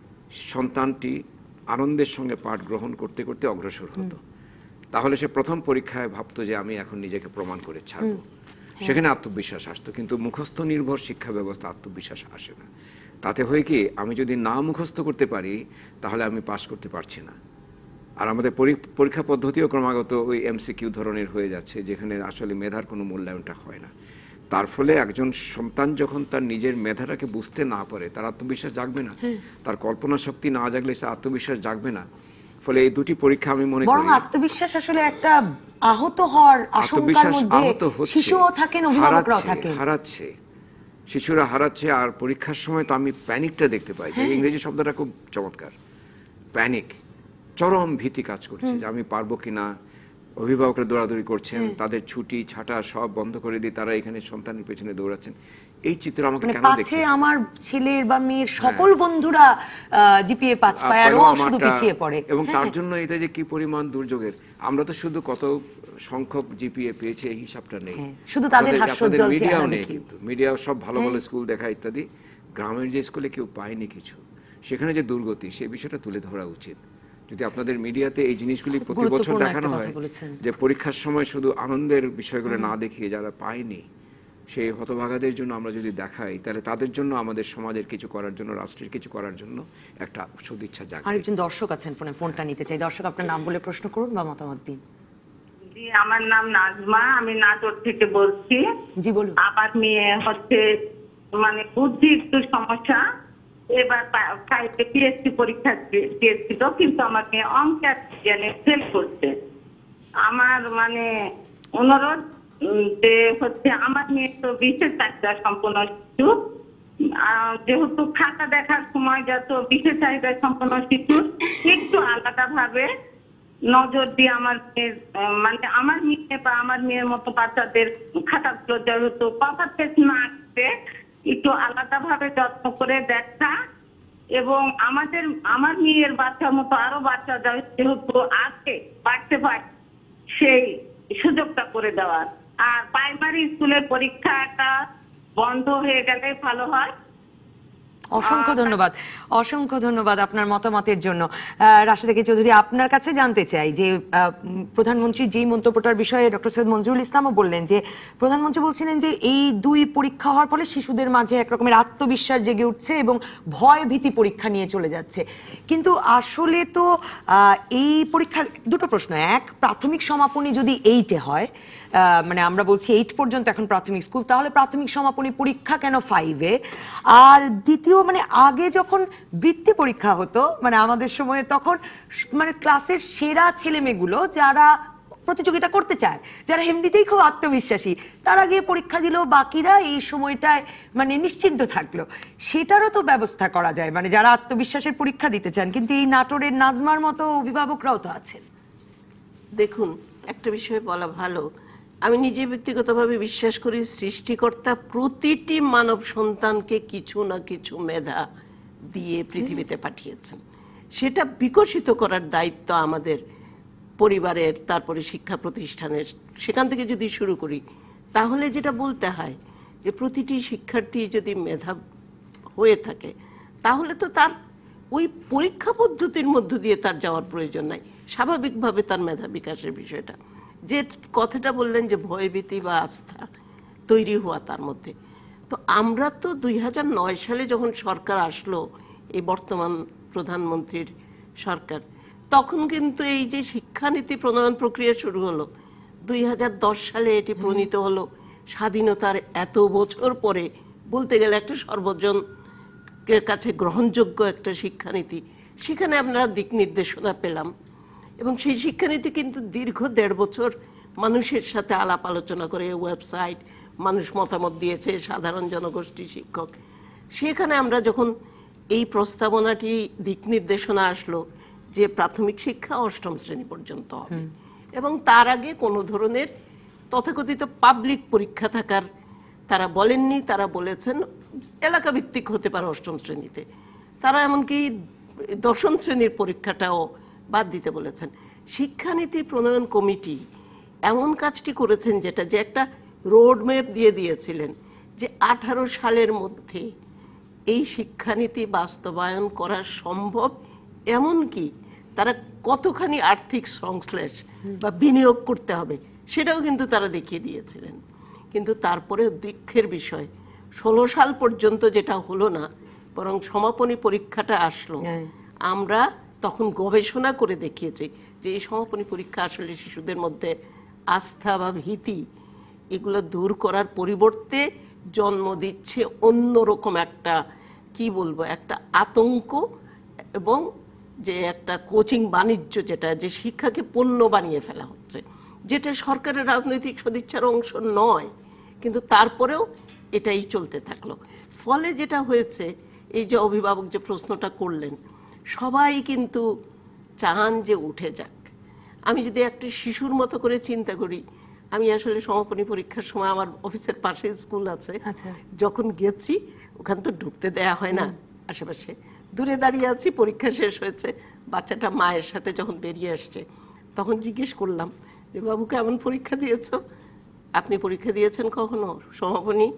সন্তানটি আনন্দের সঙ্গে পাঠ গ্রহণ করতে করতে অগ্রসর হতো, তাহলে সে প্রথম পরীক্ষায় ভাবতো যে আমি এখন নিজেকে প্রমাণ করে ছাড়বো, সেখানে আত্মবিশ্বাস আসতো। কিন্তু মুখস্থ নির্ভর শিক্ষা ব্যবস্থা আত্মবিশ্বাস আসে না। তাতে হয় কি, আমি যদি না মুখস্থ করতে পারি তাহলে আমি পাস করতে পারছি না। আর আমাদের পরীক্ষা পদ্ধতিও ক্রমাগত ওই এমসিকিউ ধরনের হয়ে যাচ্ছে, যেখানে আসলে মেধার কোনো মূল্যায়নটা হয় না। তার ফলে একজন সন্তান যখন তার নিজের মেধাটাকে বুঝতে না পারে, তার আত্মবিশ্বাস জাগবে না, তার কল্পনা শক্তি না জাগলে সে আত্মবিশ্বাস জাগবে না। ফলে এই দুটি পরীক্ষা আমি মনে বরং করি আত্মবিশ্বাস আসলে একটা আহত হওয়ার আশঙ্কার আত্মবিশ্বাস মধ্যে আহত হচ্ছে, শিশুও থাকেন, অভিভাবকরাও হারাচ্ছে, থাকেন। হারাচ্ছে শিশুরা হারাচ্ছে। আর পরীক্ষার সময় তো আমি প্যানিকটা দেখতে পাই, যে ইংরেজি শব্দটা খুব চমৎকার, প্যানিক, চরম ভীতি কাজ করছে যে আমি পারবো কিনা। অভিভাবকরা দৌড়াদৌড়ি করছেন, তাদের ছুটি ছাটা সব বন্ধ করে দিয়ে তারা এখানে সন্তানের পেছনে দৌড়াচ্ছেন। এই চিত্র আমাকে মানে কেন পাছে দেখতে আমার ছেলের বা মেয়ের সকল বন্ধুরা জিপিএ পাঁচ পায় আর ও শুধু পিছিয়ে পড়ে, এবং তার জন্য এটা যে কি পরিমাণ দুর্যোগের। আমরা তো শুধু কত সংখ্যক জিপিএ পেয়েছে এই হিসাবটা নেই, শুধু তাদের হাস্যোজ্জ্বল মিডিয়াও চেহারা নেই, দেখি। কিন্তু মিডিয়াও সব ভালো ভালো স্কুল দেখা ইত্যাদি, গ্রামের যে স্কুলে কেউ পায়নি কিছু, সেখানে যে দুর্গতি সেই বিষয়টা তুলে ধরা উচিত। যদি আপনাদের মিডিয়াতে এই জিনিসগুলি প্রতি বছর গুরুত্বপূর্ণ দেখানো একটা হয়, কথা বলেছেন। যে পরীক্ষার সময় শুধু আনন্দের বিষয়গুলো না দেখিয়ে যারা পায়নি সেই হতভাগাদের জন্য আমরা যদি দেখাই, তাহলে তাদের জন্য আমাদের সমাজের কিছু করার জন্য, রাষ্ট্রের কিছু করার জন্য একটা সদিচ্ছা জাগবে। আরেকজন দর্শক আছেন ফোনে, ফোনটা নিতে চাই। দর্শক, আপনার নাম বলে প্রশ্ন করুন বা মতামত দিন। জি, আমার নাম নাজমা, আমি নাটোর থেকে বলছি। জি বলুন। আমার মেয়ে হচ্ছে মানে বুদ্ধি একটু সমস্যা, এবার ফাইভে পিএসসি পরীক্ষা দিয়েছিল, কিন্তু আমার মেয়ে অঙ্ক আর বিজ্ঞানে ফেল করছে। আমার মানে অনুরোধ যে হচ্ছে আমার মেয়ে তো বিশেষ চাহিদা সম্পন্ন শিশু, যেহেতু খাতা দেখার সময় যত বিশেষ চাহিদা সম্পন্ন শিশু একটু আলাদা ভাবে নজর দিয়ে আমার মেয়ের মানে আমার মেয়ে বা আমার মেয়ের মতো বাচ্চাদের খাতাগুলো যেহেতু কভার পেজ না আসছে, একটু আলাদা ভাবে যত্ন করে দেখা, এবং আমাদের আমার মেয়ের বাচ্চার মতো আরো বাচ্চা যেহেতু আছে বাড়তে পারে সেই সুযোগটা করে দেওয়ার। আর প্রাইমারি স্কুলের পরীক্ষাটা বন্ধ হয়ে গেলে ভালো হয়। অসংখ্য ধন্যবাদ, অসংখ্য ধন্যবাদ আপনার মতামতের জন্য। রাশেদা কে চৌধুরী, আপনার কাছে জানতে চাই যে প্রধানমন্ত্রীর যেই মন্তব্যটার বিষয়ে ডক্টর সৈয়দ মঞ্জুরুল ইসলামও বললেন, যে প্রধানমন্ত্রী বলছিলেন যে এই দুই পরীক্ষা হওয়ার ফলে শিশুদের মাঝে এক রকমের আত্মবিশ্বাস জেগে উঠছে এবং ভয় ভীতি পরীক্ষা নিয়ে চলে যাচ্ছে। কিন্তু আসলে তো এই পরীক্ষা দুটো প্রশ্ন, এক, প্রাথমিক সমাপনী যদি এইটে হয়, মানে আমরা বলছি এইট পর্যন্ত এখন প্রাথমিক স্কুল, তাহলে প্রাথমিক সমাপনী পরীক্ষা কেন ফাইভে? আর দ্বিতীয়, মানে আগে যখন বৃত্তি পরীক্ষা হতো মানে আমাদের সময়ে, তখন মানে ক্লাসের সেরা ছেলে মেয়েগুলো যারা প্রতিযোগিতা করতে চায়, যারা এমনিতেই খুব আত্মবিশ্বাসী, তারা গিয়ে পরীক্ষা দিল, বাকিরা এই সময়টায় মানে নিশ্চিন্ত থাকলো। সেটারও তো ব্যবস্থা করা যায়, মানে যারা আত্মবিশ্বাসের পরীক্ষা দিতে চান। কিন্তু এই নাটোরের নাজমার মতো অভিভাবকরাও তো আছেন। দেখুন, একটা বিষয় বলা ভালো, আমি নিজে ব্যক্তিগতভাবে বিশ্বাস করি সৃষ্টিকর্তা প্রতিটি মানব সন্তানকে কিছু না কিছু মেধা দিয়ে পৃথিবীতে পাঠিয়েছেন। সেটা বিকশিত করার দায়িত্ব আমাদের পরিবারের, তারপরে শিক্ষা প্রতিষ্ঠানের। সেখান থেকে যদি শুরু করি, তাহলে যেটা বলতে হয় যে প্রতিটি শিক্ষার্থী যদি মেধা হয়ে থাকে তাহলে তো তার ওই পরীক্ষা পদ্ধতির মধ্য দিয়ে তার যাওয়ার প্রয়োজন নাই, স্বাভাবিকভাবে তার মেধা বিকাশের বিষয়টা। যে কথাটা বললেন যে ভয়ভীতি বা আস্থা তৈরি হওয়া তার মধ্যে, তো আমরা তো দুই হাজার নয় সালে যখন সরকার আসলো, এই বর্তমান প্রধানমন্ত্রীর সরকার, তখন কিন্তু এই যে শিক্ষানীতি প্রণয়ন প্রক্রিয়া শুরু হলো, দুই হাজার দশ সালে এটি প্রণীত হলো, স্বাধীনতার এত বছর পরে বলতে গেলে একটা সর্বজনের কাছে গ্রহণযোগ্য একটা শিক্ষানীতি। সেখানে আমরা দিক নির্দেশনা পেলাম এবং সেই শিক্ষানীতি কিন্তু দীর্ঘ দেড় বছর মানুষের সাথে আলাপ আলোচনা করে, ওয়েবসাইট, মানুষ মতামত দিয়েছে, সাধারণ জনগোষ্ঠী, শিক্ষক। সেখানে আমরা যখন এই প্রস্তাবনাটি দিক নির্দেশনা আসলো যে প্রাথমিক শিক্ষা অষ্টম শ্রেণী পর্যন্ত হবে এবং তার আগে কোনো ধরনের তথাকথিত পাবলিক পরীক্ষা থাকার তারা বলেননি। তারা বলেছেন এলাকা ভিত্তিক হতে পারে অষ্টম শ্রেণীতে, তারা এমনকি দশম শ্রেণীর পরীক্ষাটাও বাদ দিতে বলেছেন। শিক্ষানীতি প্রণয়ন কমিটি এমন কাজটি করেছেন যেটা যে একটা রোড ম্যাপ দিয়ে দিয়েছিলেন যে আঠারো সালের মধ্যে এই শিক্ষানীতি বাস্তবায়ন করা সম্ভব, এমনকি তারা কতখানি আর্থিক সংশ্লেষ বা বিনিয়োগ করতে হবে সেটাও কিন্তু তারা দেখিয়ে দিয়েছিলেন। কিন্তু তারপরে দুঃখের বিষয়, ষোলো সাল পর্যন্ত যেটা হলো না, বরং সমাপনী পরীক্ষাটা আসলো। আমরা তখন গবেষণা করে দেখিয়েছি যে এই সমাপনী পরীক্ষা আসলে শিশুদের মধ্যে আস্থা বা ভীতি এগুলো দূর করার পরিবর্তে জন্ম দিচ্ছে অন্যরকম একটা, কি বলবো, একটা আতঙ্ক এবং যে একটা কোচিং বাণিজ্য, যেটা যে শিক্ষাকে পণ্য বানিয়ে ফেলা হচ্ছে, যেটা সরকারের রাজনৈতিক সদিচ্ছার অংশ নয়, কিন্তু তারপরেও এটাই চলতে থাকলো। ফলে যেটা হয়েছে, এই যে অভিভাবক যে প্রশ্নটা করলেন, সবাই কিন্তু চান যে উঠে যাক। আমি যদি একটা শিশুর মতো করে চিন্তা করি, আমি আসলে সমাপনী পরীক্ষার সময় আমার অফিসের পাশে স্কুল আছে, যখন গেছি ওখানে তো ঢুকতে দেয়া হয় না, আশেপাশে দূরে দাঁড়িয়ে আছি, পরীক্ষা শেষ হয়েছে, বাচ্চাটা মায়ের সাথে যখন বেরিয়ে আসছে তখন জিজ্ঞেস করলাম যে বাবু কেমন পরীক্ষা দিয়েছো, আপনি পরীক্ষা দিয়েছেন কখনো সমাপনী?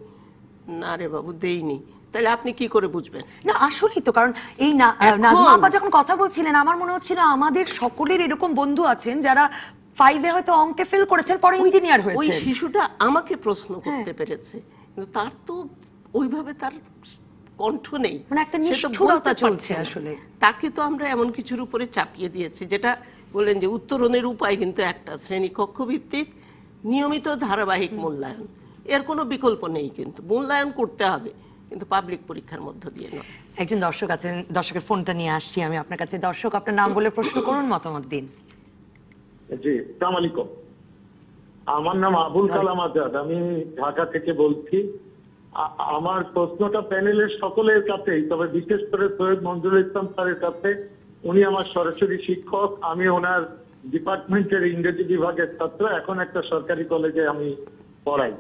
না রে বাবু, দেইনি। তাহলে আপনি কি করে বুঝবেন? না আসলেই তো, কারণ এই নাজমা আপা যখন কথা বলছিলেন আমার মনে হচ্ছিল আমাদের সকলের এরকম বন্ধু আছেন যারা ফাইভে হয়তো অঙ্কে ফেল করেছেন, পরে ইঞ্জিনিয়ার হয়েছে। ওই শিশুটা আমাকে প্রশ্ন করতে পেরেছে, কিন্তু তার তো ওইভাবে তার কণ্ঠ নেই, মানে একটা নিষ্ঠুরতা চলছে আসলে। তাকে তো আমরা এমন কিছুর উপরে চাপিয়ে দিয়েছি, যেটা বলেন যে উত্তরণের উপায় কিন্তু একটা, শ্রেণীকক্ষ ভিত্তিক নিয়মিত ধারাবাহিক মূল্যায়ন, এর কোনো বিকল্প নেই। কিন্তু মূল্যায়ন করতে হবে, কিন্তু পাবলিক পরীক্ষার মধ্য দিয়ে নয়। একজন দর্শক আছেন, দর্শকের ফোনটা নিয়ে আসছি আমি আপনার কাছে। দর্শক, আপনার নাম বলে প্রশ্ন করুন, মতামত দিন। জি, আসসালামু আলাইকুম। আমার নাম আবুল কালাম আজাদ, আমি ঢাকা থেকে বলছি। আমার প্রশ্নটা প্যানেলের সকলের কাছেই, তবে বিশেষ করে সৈয়দ মঞ্জুরুল ইসলাম স্যারের কাছে। উনি আমার সরাসরি শিক্ষক, আমি ওনার ডিপার্টমেন্টের ইংরেজি বিভাগের ছাত্র, এখন একটা সরকারি কলেজে আমি পড়াই।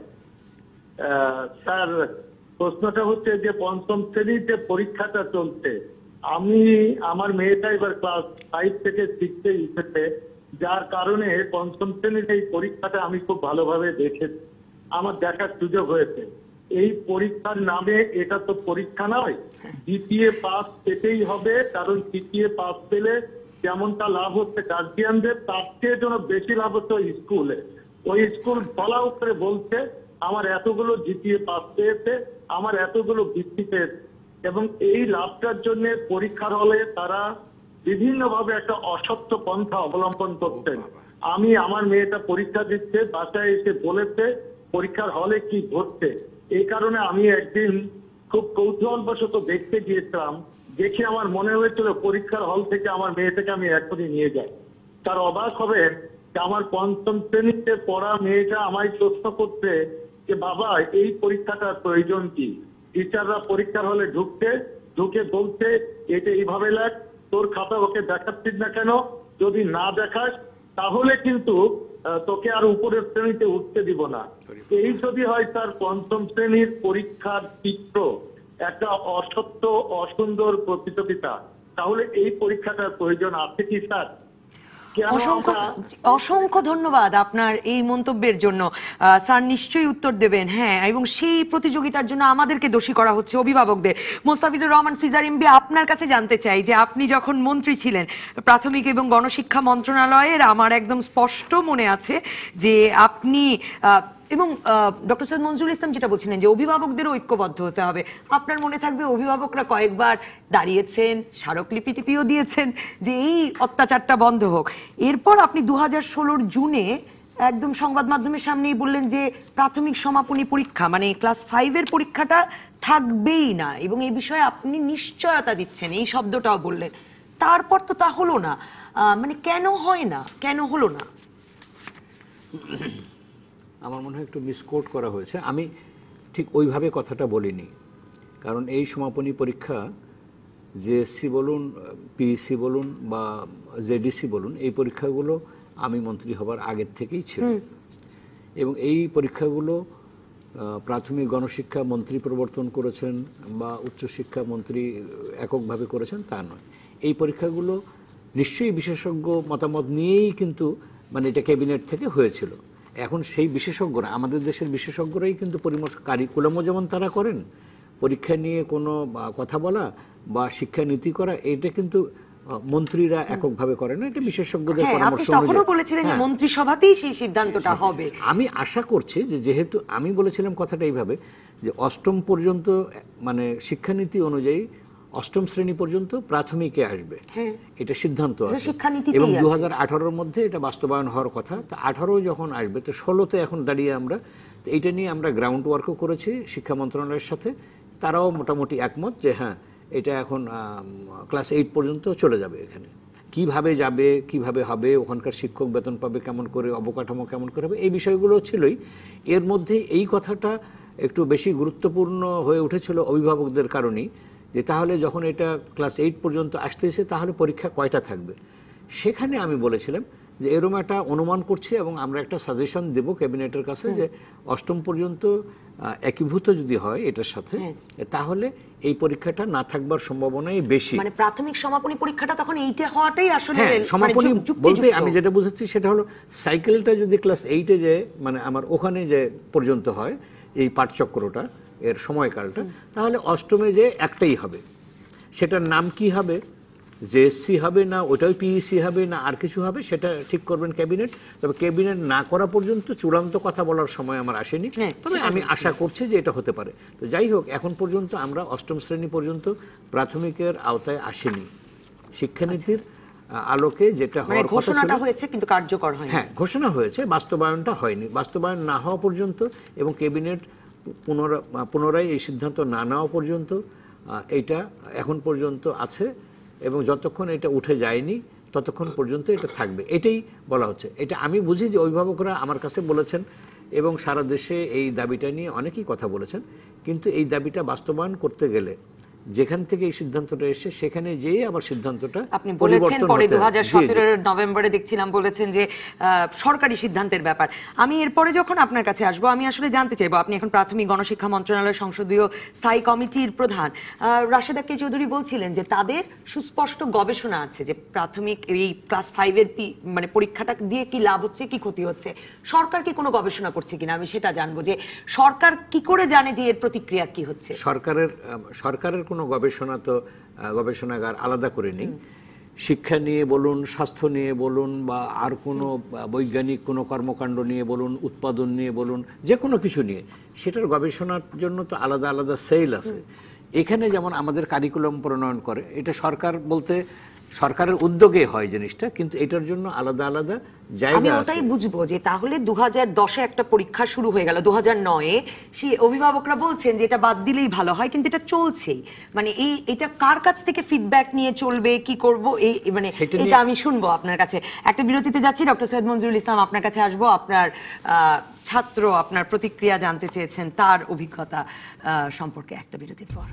স্যার, প্রশ্নটা হচ্ছে যে পঞ্চম শ্রেণীর যে পরীক্ষাটা চলছে, আমি আমার মেয়েটা এবার ক্লাস ফাইভ থেকে সিক্সে উঠেছে, যার কারণে পঞ্চম শ্রেণীর এই পরীক্ষাটা আমি খুব ভালোভাবে দেখেছি, আমার দেখার সুযোগ হয়েছে। এই পরীক্ষার নামে এটা তো পরীক্ষা নয়, জিপিএ পাস পেতেই হবে, কারণ জিপিএ পাস পেলে যেমনটা লাভ হচ্ছে গার্জিয়ানদের, তার চেয়ে যেন বেশি লাভ হচ্ছে ওই স্কুলে। ওই স্কুল বলা উপরে বলছে আমার এতগুলো জিপিএ পাস পেয়েছে, আমার এতগুলো বৃত্তি পেয়েছে, এবং এই লাভটার জন্য পরীক্ষার হলে তারা বিভিন্ন ভাবে একটা অসত্য পন্থা অবলম্বন করতেন। আমি আমার মেয়েটা পরীক্ষা দিচ্ছে, বাসায় এসে বলেছে পরীক্ষার হলে কি ঘটছে। এই কারণে আমি একদিন খুব কৌতূহলবশত দেখতে গিয়েছিলাম, দেখে আমার মনে হয়েছিল পরীক্ষার হল থেকে আমার মেয়েটাকে আমি এখনই নিয়ে যাই। তার অবাক হবেন যে আমার পঞ্চম শ্রেণীতে পড়া মেয়েটা আমায় প্রশ্ন করছে যে বাবা এই পরীক্ষাটার প্রয়োজন কি। টিচাররা পরীক্ষার হলে ঢুকতে ঢুকে বলছে এটা এইভাবে লাগ, তোর খাতা ওকে দেখাচ্ছিস না কেন, যদি না দেখাস তাহলে কিন্তু তোকে আর উপরের শ্রেণীতে উঠতে দিব না। এই যদি হয় তার পঞ্চম শ্রেণীর পরীক্ষার চিত্র, একটা অসত্য অসুন্দর প্রতিযোগিতা, তাহলে এই পরীক্ষাটার প্রয়োজন আছে কি স্যার? কেন অসংখ্য আমরা অসংখ্য ধন্যবাদ আপনার এই মন্তব্যের জন্য। আহ, স্যার নিশ্চয়ই উত্তর দেবেন। হ্যাঁ, এবং সেই প্রতিযোগিতার জন্য আমাদেরকে দোষী করা হচ্ছে, অভিভাবকদের। মোস্তাফিজুর রহমান ফিজার এমবি, আপনার কাছে জানতে চাই যে আপনি যখন মন্ত্রী ছিলেন প্রাথমিক এবং গণশিক্ষা মন্ত্রণালয়ের, আমার একদম স্পষ্ট মনে আছে যে আপনি আহ, এবং ডক্টর সৈয়দ মনজুরুল ইসলাম যেটা বলছিলেন যে অভিভাবকদেরও ঐক্যবদ্ধ হতে হবে। আপনার মনে থাকবে অভিভাবকরা কয়েকবার দাঁড়িয়েছেন, স্মারকলিপি টিপিও দিয়েছেন যে এই অত্যাচারটা বন্ধ হোক। এরপর আপনি দু হাজার ষোলোর জুনে একদম সংবাদ মাধ্যমের সামনেই বললেন যে প্রাথমিক সমাপনী পরীক্ষা মানে ক্লাস ফাইভের পরীক্ষাটা থাকবেই না, এবং এই বিষয়ে আপনি নিশ্চয়তা দিচ্ছেন, এই শব্দটাও বললেন। তারপর তো তা হলো না। আহ, মানে কেন হয় না, কেন হলো না? আমার মনে হয় একটু মিসকোট করা হয়েছে। আমি ঠিক ওইভাবে কথাটা বলিনি, কারণ এই সমাপনী পরীক্ষা জেএসসি বলুন, পিইসি বলুন বা জেডিসি বলুন, এই পরীক্ষাগুলো আমি মন্ত্রী হবার আগের থেকেই ছিল, এবং এই পরীক্ষাগুলো প্রাথমিক গণশিক্ষা মন্ত্রী প্রবর্তন করেছেন বা উচ্চশিক্ষা মন্ত্রী এককভাবে করেছেন তা নয়। এই পরীক্ষাগুলো নিশ্চয়ই বিশেষজ্ঞ মতামত নিয়েই কিন্তু মানে এটা ক্যাবিনেট থেকে হয়েছিল। এখন সেই বিশেষজ্ঞরা, আমাদের দেশের বিশেষজ্ঞরাই কিন্তু পরিমর্শ, কারিকুলামও যেমন তারা করেন, পরীক্ষা নিয়ে কোনো কথা বলা বা শিক্ষা নীতি করা এটা কিন্তু মন্ত্রীরা এককভাবে করে না, এটা বিশেষজ্ঞদের পরামর্শ অনুযায়ী। বলেছিলেন যে মন্ত্রিসভাতেই সেই সিদ্ধান্তটা হবে। আমি আশা করছি যে, যেহেতু আমি বলেছিলাম কথাটা এইভাবে যে অষ্টম পর্যন্ত মানে শিক্ষানীতি অনুযায়ী অষ্টম শ্রেণী পর্যন্ত প্রাথমিকে আসবে, এটা সিদ্ধান্ত আছে এবং দু হাজার আঠারোর মধ্যে এটা বাস্তবায়ন হওয়ার কথা। তো আঠারো যখন আসবে তো ষোলোতে এখন দাঁড়িয়ে আমরা এইটা নিয়ে আমরা গ্রাউন্ড ওয়ার্কও করেছি শিক্ষা মন্ত্রণালয়ের সাথে, তারাও মোটামুটি একমত যে হ্যাঁ এটা এখন ক্লাস এইট পর্যন্ত চলে যাবে। এখানে কিভাবে যাবে, কিভাবে হবে, ওখানকার শিক্ষক বেতন পাবে কেমন করে, অবকাঠামো কেমন করে হবে, এই বিষয়গুলো ছিলই। এর মধ্যে এই কথাটা একটু বেশি গুরুত্বপূর্ণ হয়ে উঠেছিল অভিভাবকদের কারণেই, যে তাহলে যখন এটা ক্লাস এইট পর্যন্ত আসতেছে তাহলে পরীক্ষা কয়টা থাকবে। সেখানে আমি বলেছিলাম যে এরকম একটা অনুমান করছি এবং আমরা একটা সাজেশন দেব ক্যাবিনেটের কাছে যে অষ্টম পর্যন্ত একীভূত যদি হয় এটার সাথে, তাহলে এই পরীক্ষাটা না থাকবার সম্ভাবনাই বেশি। মানে প্রাথমিক সমাপনী পরীক্ষাটা তখন এইটে হওয়াটাই আসলে সমাপনী বলতে আমি যেটা বুঝাচ্ছি সেটা হলো সাইকেলটা যদি ক্লাস এইটে যে মানে আমার ওখানে যে পর্যন্ত হয় এই পাঠচক্রটা এর সময়কালটা, তাহলে অষ্টমে যে একটাই হবে, সেটার নাম কি হবে, জেএসসি হবে না ওটাই পিইসি হবে না আর কিছু হবে, সেটা ঠিক করবেন ক্যাবিনেট। তবে ক্যাবিনেট না করা পর্যন্ত চূড়ান্ত কথা বলার সময় আমার আসেনি, তবে আমি আশা করছি যে এটা হতে পারে। তো যাই হোক, এখন পর্যন্ত আমরা অষ্টম শ্রেণী পর্যন্ত প্রাথমিকের আওতায় আসেনি শিক্ষানীতির আলোকে, যেটা হওয়ার কথা ঘোষণাটা হয়েছে কিন্তু কার্যকর হয়নি। হ্যাঁ, ঘোষণা হয়েছে, বাস্তবায়নটা হয়নি। বাস্তবায়ন না হওয়া পর্যন্ত এবং ক্যাবিনেট পুনরায় এই সিদ্ধান্ত না নেওয়া পর্যন্ত এইটা এখন পর্যন্ত আছে, এবং যতক্ষণ এটা উঠে যায়নি ততক্ষণ পর্যন্ত এটা থাকবে, এটাই বলা হচ্ছে। এটা আমি বুঝি যে অভিভাবকরা আমার কাছে বলেছেন এবং সারা দেশে এই দাবিটা নিয়ে অনেকেই কথা বলেছেন, কিন্তু এই দাবিটা বাস্তবায়ন করতে গেলে যেখান থেকে এই সিদ্ধান্তটা এসেছে সেখানে যেয়ে আবার সিদ্ধান্তটা আপনি বলেছেন পরে দু হাজার সতেরোর নভেম্বরে দেখছিলাম বলেছেন যে সরকারি সিদ্ধান্তের ব্যাপার। আমি এরপরে যখন আপনার কাছে আসবো আমি আসলে জানতে চাইবো, আপনি এখন প্রাথমিক গণশিক্ষা মন্ত্রণালয়ের সংসদীয় স্থায়ী কমিটির প্রধান। রাশেদা কে চৌধুরী বলছিলেন যে তাদের সুস্পষ্ট গবেষণা আছে যে প্রাথমিক এই ক্লাস ফাইভের মানে পরীক্ষাটা দিয়ে কি লাভ হচ্ছে কি ক্ষতি হচ্ছে। সরকার কি কোনো গবেষণা করছে কিনা আমি সেটা জানবো, যে সরকার কি করে জানে যে এর প্রতিক্রিয়া কি হচ্ছে। সরকারের সরকারের কোনো গবেষণা তো গবেষণাগার আলাদা করে নেই। শিক্ষা নিয়ে বলুন, স্বাস্থ্য নিয়ে বলুন, বা আর কোনো বৈজ্ঞানিক কোনো কর্মকাণ্ড নিয়ে বলুন, উৎপাদন নিয়ে বলুন, যে কোনো কিছু নিয়ে সেটার গবেষণার জন্য তো আলাদা আলাদা সেল আছে। এখানে যেমন আমাদের কারিকুলাম প্রণয়ন করে, এটা সরকার বলতে সরকারের উদ্যোগে হয় জিনিসটা, কিন্তু এটার জন্য আলাদা আলাদা জায়গা আছে। আমি ওটাই বুঝবো যে তাহলে দু হাজার দশে একটা পরীক্ষা শুরু হয়ে গেল, দু হাজার নয়ে সেই অভিভাবকরা বলছেন যে এটা বাদ দিলেই ভালো হয়, কিন্তু এটা চলছেই। মানে এই এটা কার কাছ থেকে ফিডব্যাক নিয়ে চলবে, কি করব, এই মানে এটা আমি শুনবো আপনার কাছে। একটা বিরতিতে যাচ্ছি, ডক্টর সৈয়দ মনজুরুল ইসলাম আপনার কাছে আসবো। আপনার ছাত্র আপনার প্রতিক্রিয়া জানতে চেয়েছেন, তার অভিজ্ঞতা সম্পর্কে একটা বিরতির পর।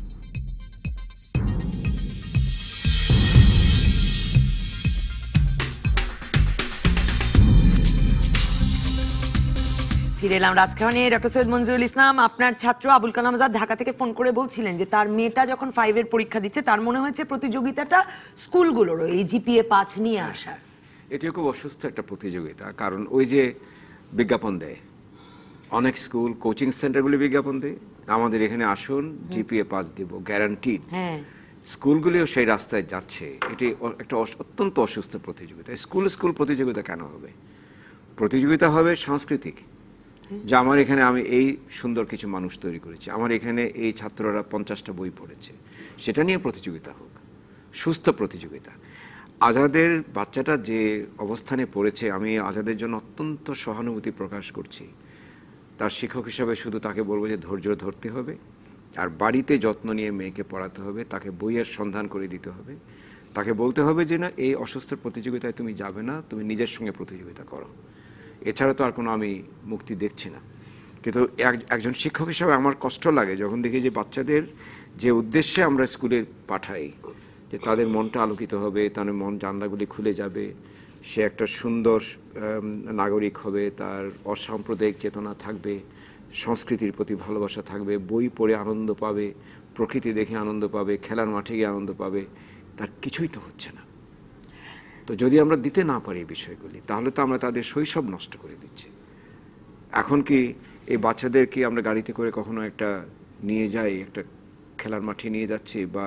ফিরে এলাম রাজকাহনে। ডক্টর সৈয়দ মনজুরুল ইসলাম, আপনার ছাত্র আবুল কালাম আজাদ ঢাকা থেকে ফোন করে বলছিলেন যে তার মেয়েটা যখন ফাইভের পরীক্ষা দিচ্ছে তার মনে হয়েছে প্রতিযোগিতাটা স্কুলগুলোরও এই জিপিএ পাঁচ নিয়ে আসার। এটিও খুব অসুস্থ একটা প্রতিযোগিতা, কারণ ওই যে বিজ্ঞাপন দেয় অনেক স্কুল, কোচিং সেন্টারগুলি বিজ্ঞাপন দেয় আমাদের এখানে আসুন জিপিএ পাস দিব গ্যারান্টিড, স্কুলগুলিও সেই রাস্তায় যাচ্ছে। এটি একটা অত্যন্ত অসুস্থ প্রতিযোগিতা। স্কুল স্কুল প্রতিযোগিতা কেন হবে? প্রতিযোগিতা হবে সাংস্কৃতিক, যে আমার এখানে আমি এই সুন্দর কিছু মানুষ তৈরি করেছি, আমার এখানে এই ছাত্ররা পঞ্চাশটা বই পড়েছে, সেটা নিয়ে প্রতিযোগিতা হোক, সুস্থ প্রতিযোগিতা। আজাদের বাচ্চাটা যে অবস্থানে পড়েছে, আমি আজাদের জন্য অত্যন্ত সহানুভূতি প্রকাশ করছি। তার শিক্ষক হিসাবে শুধু তাকে বলবো যে ধৈর্য ধরতে হবে, আর বাড়িতে যত্ন নিয়ে মেয়েকে পড়াতে হবে, তাকে বইয়ের সন্ধান করে দিতে হবে, তাকে বলতে হবে যে না, এই অসুস্থ প্রতিযোগিতায় তুমি যাবে না, তুমি নিজের সঙ্গে প্রতিযোগিতা করো। এছাড়া তো আর কোনো আমি মুক্তি দেখছি না। কিন্তু একজন শিক্ষক হিসাবে আমার কষ্ট লাগে যখন দেখি যে বাচ্চাদের যে উদ্দেশ্যে আমরা স্কুলে পাঠাই, যে তাদের মনটা আলোকিত হবে, তাদের মন জানলাগুলি খুলে যাবে, সে একটা সুন্দর নাগরিক হবে, তার অসাম্প্রদায়িক চেতনা থাকবে, সংস্কৃতির প্রতি ভালোবাসা থাকবে, বই পড়ে আনন্দ পাবে, প্রকৃতি দেখে আনন্দ পাবে, খেলার মাঠে গিয়ে আনন্দ পাবে, তার কিছুই তো হচ্ছে না। তো যদি আমরা দিতে না পারি এই বিষয়গুলি, তাহলে তো আমরা তাদের শৈশব নষ্ট করে দিচ্ছি। এখন কি এই বাচ্চাদের কি আমরা গাড়িতে করে কখনো একটা নিয়ে যাই, একটা খেলার মাঠে নিয়ে যাচ্ছি, বা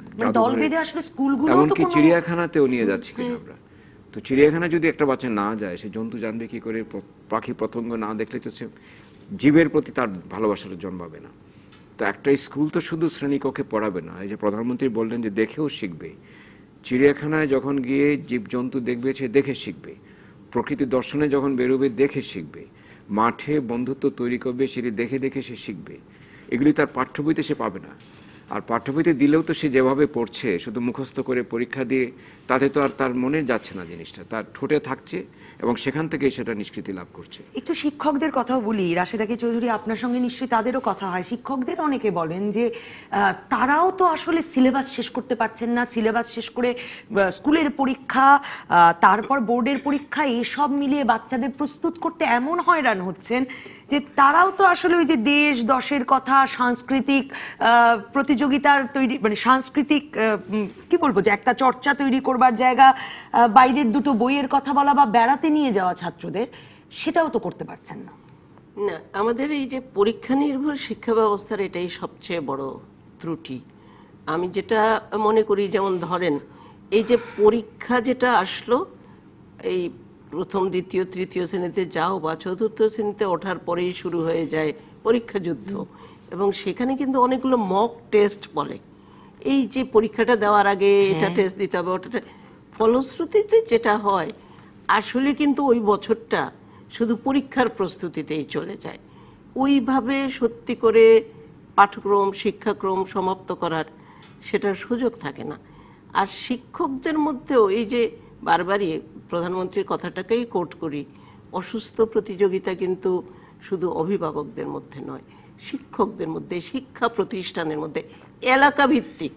এমনকি চিড়িয়াখানাতেও নিয়ে যাচ্ছি কিনা আমরা? তো চিড়িয়াখানা যদি একটা বাচ্চা না যায়, সে জন্তু জানবে কি করে? পাখি পতঙ্গ না দেখলে তো সে জীবের প্রতি তার ভালোবাসাটা জন্মাবে না। তো একটা স্কুল তো শুধু শ্রেণীকক্ষে পড়াবে না, এই যে প্রধানমন্ত্রী বললেন যে দেখেও শিখবে। চিড়িয়াখানায় যখন গিয়ে জীবজন্তু দেখবে, সে দেখে শিখবে। প্রকৃতি দর্শনে যখন বেরোবে, দেখে শিখবে। মাঠে বন্ধুত্ব তৈরি করবে, সেটি দেখে দেখে সে শিখবে। এগুলি তার পাঠ্য বইতে সে পাবে না। আর পাঠ্য বইতে দিলেও তো সে যেভাবে পড়ছে, শুধু মুখস্থ করে পরীক্ষা দিয়ে, তাতে তো আর তার মনে যাচ্ছে না জিনিসটা, তার ঠোঁটে থাকছে এবং সেখান থেকেই সেটা নিষ্কৃতি লাভ করছে। একটু শিক্ষকদের কথাও বলি, রাশেদাকে চৌধুরী, আপনার সঙ্গে নিশ্চয়ই তাদেরও কথা হয়। শিক্ষকদের অনেকে বলেন যে তারাও তো আসলে সিলেবাস শেষ করতে পারছেন না, সিলেবাস শেষ করে স্কুলের পরীক্ষা, তারপর বোর্ডের পরীক্ষা, এসব মিলিয়ে বাচ্চাদের প্রস্তুত করতে এমন হয়রান হচ্ছেন যে তারাও তো আসলে ওই যে দেশ দশের কথা, সাংস্কৃতিক প্রতিযোগিতার তৈরি, মানে সাংস্কৃতিক কি বলবো, যে একটা চর্চা তৈরি করবার জায়গা, বাইরের দুটো বইয়ের কথা বলা বা বেড়াতে নিয়ে যাওয়া ছাত্রদের, সেটাও তো করতে পারছেন না। না, আমাদের এই যে পরীক্ষা নির্ভর শিক্ষা ব্যবস্থার এটাই সবচেয়ে বড় ত্রুটি। আমি যেটা মনে করি, যেমন ধরেন এই যে পরীক্ষা যেটা আসলো, এই প্রথম দ্বিতীয় তৃতীয় শ্রেণীতে যাও বা চতুর্থ শ্রেণীতে ওঠার পরেই শুরু হয়ে যায় পরীক্ষা যুদ্ধ, এবং সেখানে কিন্তু অনেকগুলো মক টেস্ট বলে। এই যে পরীক্ষাটা দেওয়ার আগে এটা টেস্ট দিতে হবে, ওটা, ফলশ্রুতিতে যেটা হয় আসলে কিন্তু ওই বছরটা শুধু পরীক্ষার প্রস্তুতিতেই চলে যায়। ওইভাবে সত্যি করে পাঠক্রম শিক্ষাক্রম সমাপ্ত করার সেটার সুযোগ থাকে না। আর শিক্ষকদের মধ্যেও এই যে বারবারই প্রধানমন্ত্রীর কথাটাকেই কোট করি, অসুস্থ প্রতিযোগিতা কিন্তু শুধু অভিভাবকদের মধ্যে নয়, শিক্ষকদের মধ্যে, শিক্ষা প্রতিষ্ঠানের মধ্যে, এলাকা ভিত্তিক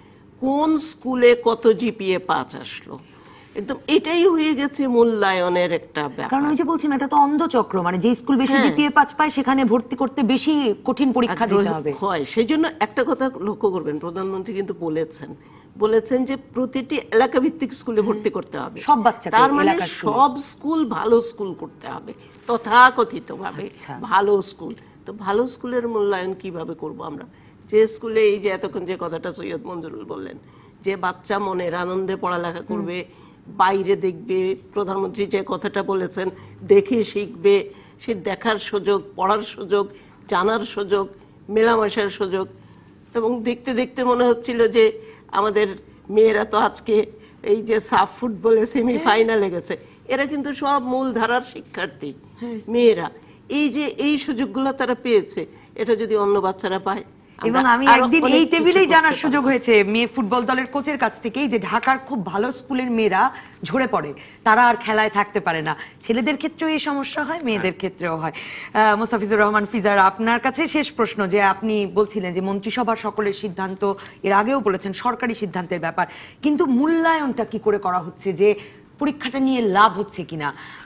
কোন স্কুলে কত জিপিএ পাঁচ আসলো, একদম এটাই হয়ে গেছে মূল্যায়নের একটা ব্যাপার। কারণ ওই যে বলছিলাম, এটা তো অন্ধচক্র, মানে যে স্কুল বেশি জিপিএ পাঁচ পায় সেখানে ভর্তি করতে বেশি কঠিন পরীক্ষা দিতে হবে। হয়, সেই জন্য একটা কথা লক্ষ্য করবেন, প্রধানমন্ত্রী কিন্তু বলেছেন বলেছেন যে প্রতিটি এলাকা ভিত্তিক স্কুলে ভর্তি করতে হবে সব বাচ্চাকে, তার মানে সব স্কুল ভালো স্কুল করতে হবে তথাকথিত ভাবে ভালো স্কুল। তো ভালো স্কুলের মূল্যায়ন কিভাবে করব আমরা? যে স্কুলে এই যে এতক্ষণ যে কথাটা সৈয়দ মঞ্জুরুল বললেন, যে বাচ্চা মনের আনন্দে পড়ালেখা করবে, বাইরে দেখবে, প্রধানমন্ত্রী যে কথাটা বলেছেন দেখে শিখবে, সে দেখার সুযোগ, পড়ার সুযোগ, জানার সুযোগ, মেলামেশার সুযোগ। এবং দেখতে দেখতে মনে হচ্ছিল যে আমাদের মেয়েরা তো আজকে এই যে সাফ ফুটবলে সেমিফাইনালে গেছে, এরা কিন্তু সব মূল ধারার শিক্ষার্থী মেয়েরা। এই যে এই সুযোগগুলো তারা পেয়েছে, এটা যদি অন্য বাচ্চারা পায়। এবং আমি একদিন এই টেবিলেই জানার সুযোগ হয়েছে মেয়ে ফুটবল দলের কোচের কাছ থেকে যে ঢাকার খুব ভালো স্কুলের মেয়েরা ঝরে পড়ে, তারা আর খেলায় থাকতে পারে না। ছেলেদের ক্ষেত্রেও এই সমস্যা হয়, মেয়েদের ক্ষেত্রেও হয়। মোস্তাফিজুর রহমান ফিজার, আপনার কাছে শেষ প্রশ্ন, যে আপনি বলছিলেন যে মন্ত্রিসভার সকলের সিদ্ধান্ত, এর আগেও বলেছেন সরকারি সিদ্ধান্তের ব্যাপার, কিন্তু মূল্যায়নটা কি করে করা হচ্ছে, যে পরীক্ষাটা নিয়ে লাভ হচ্ছে কিনা,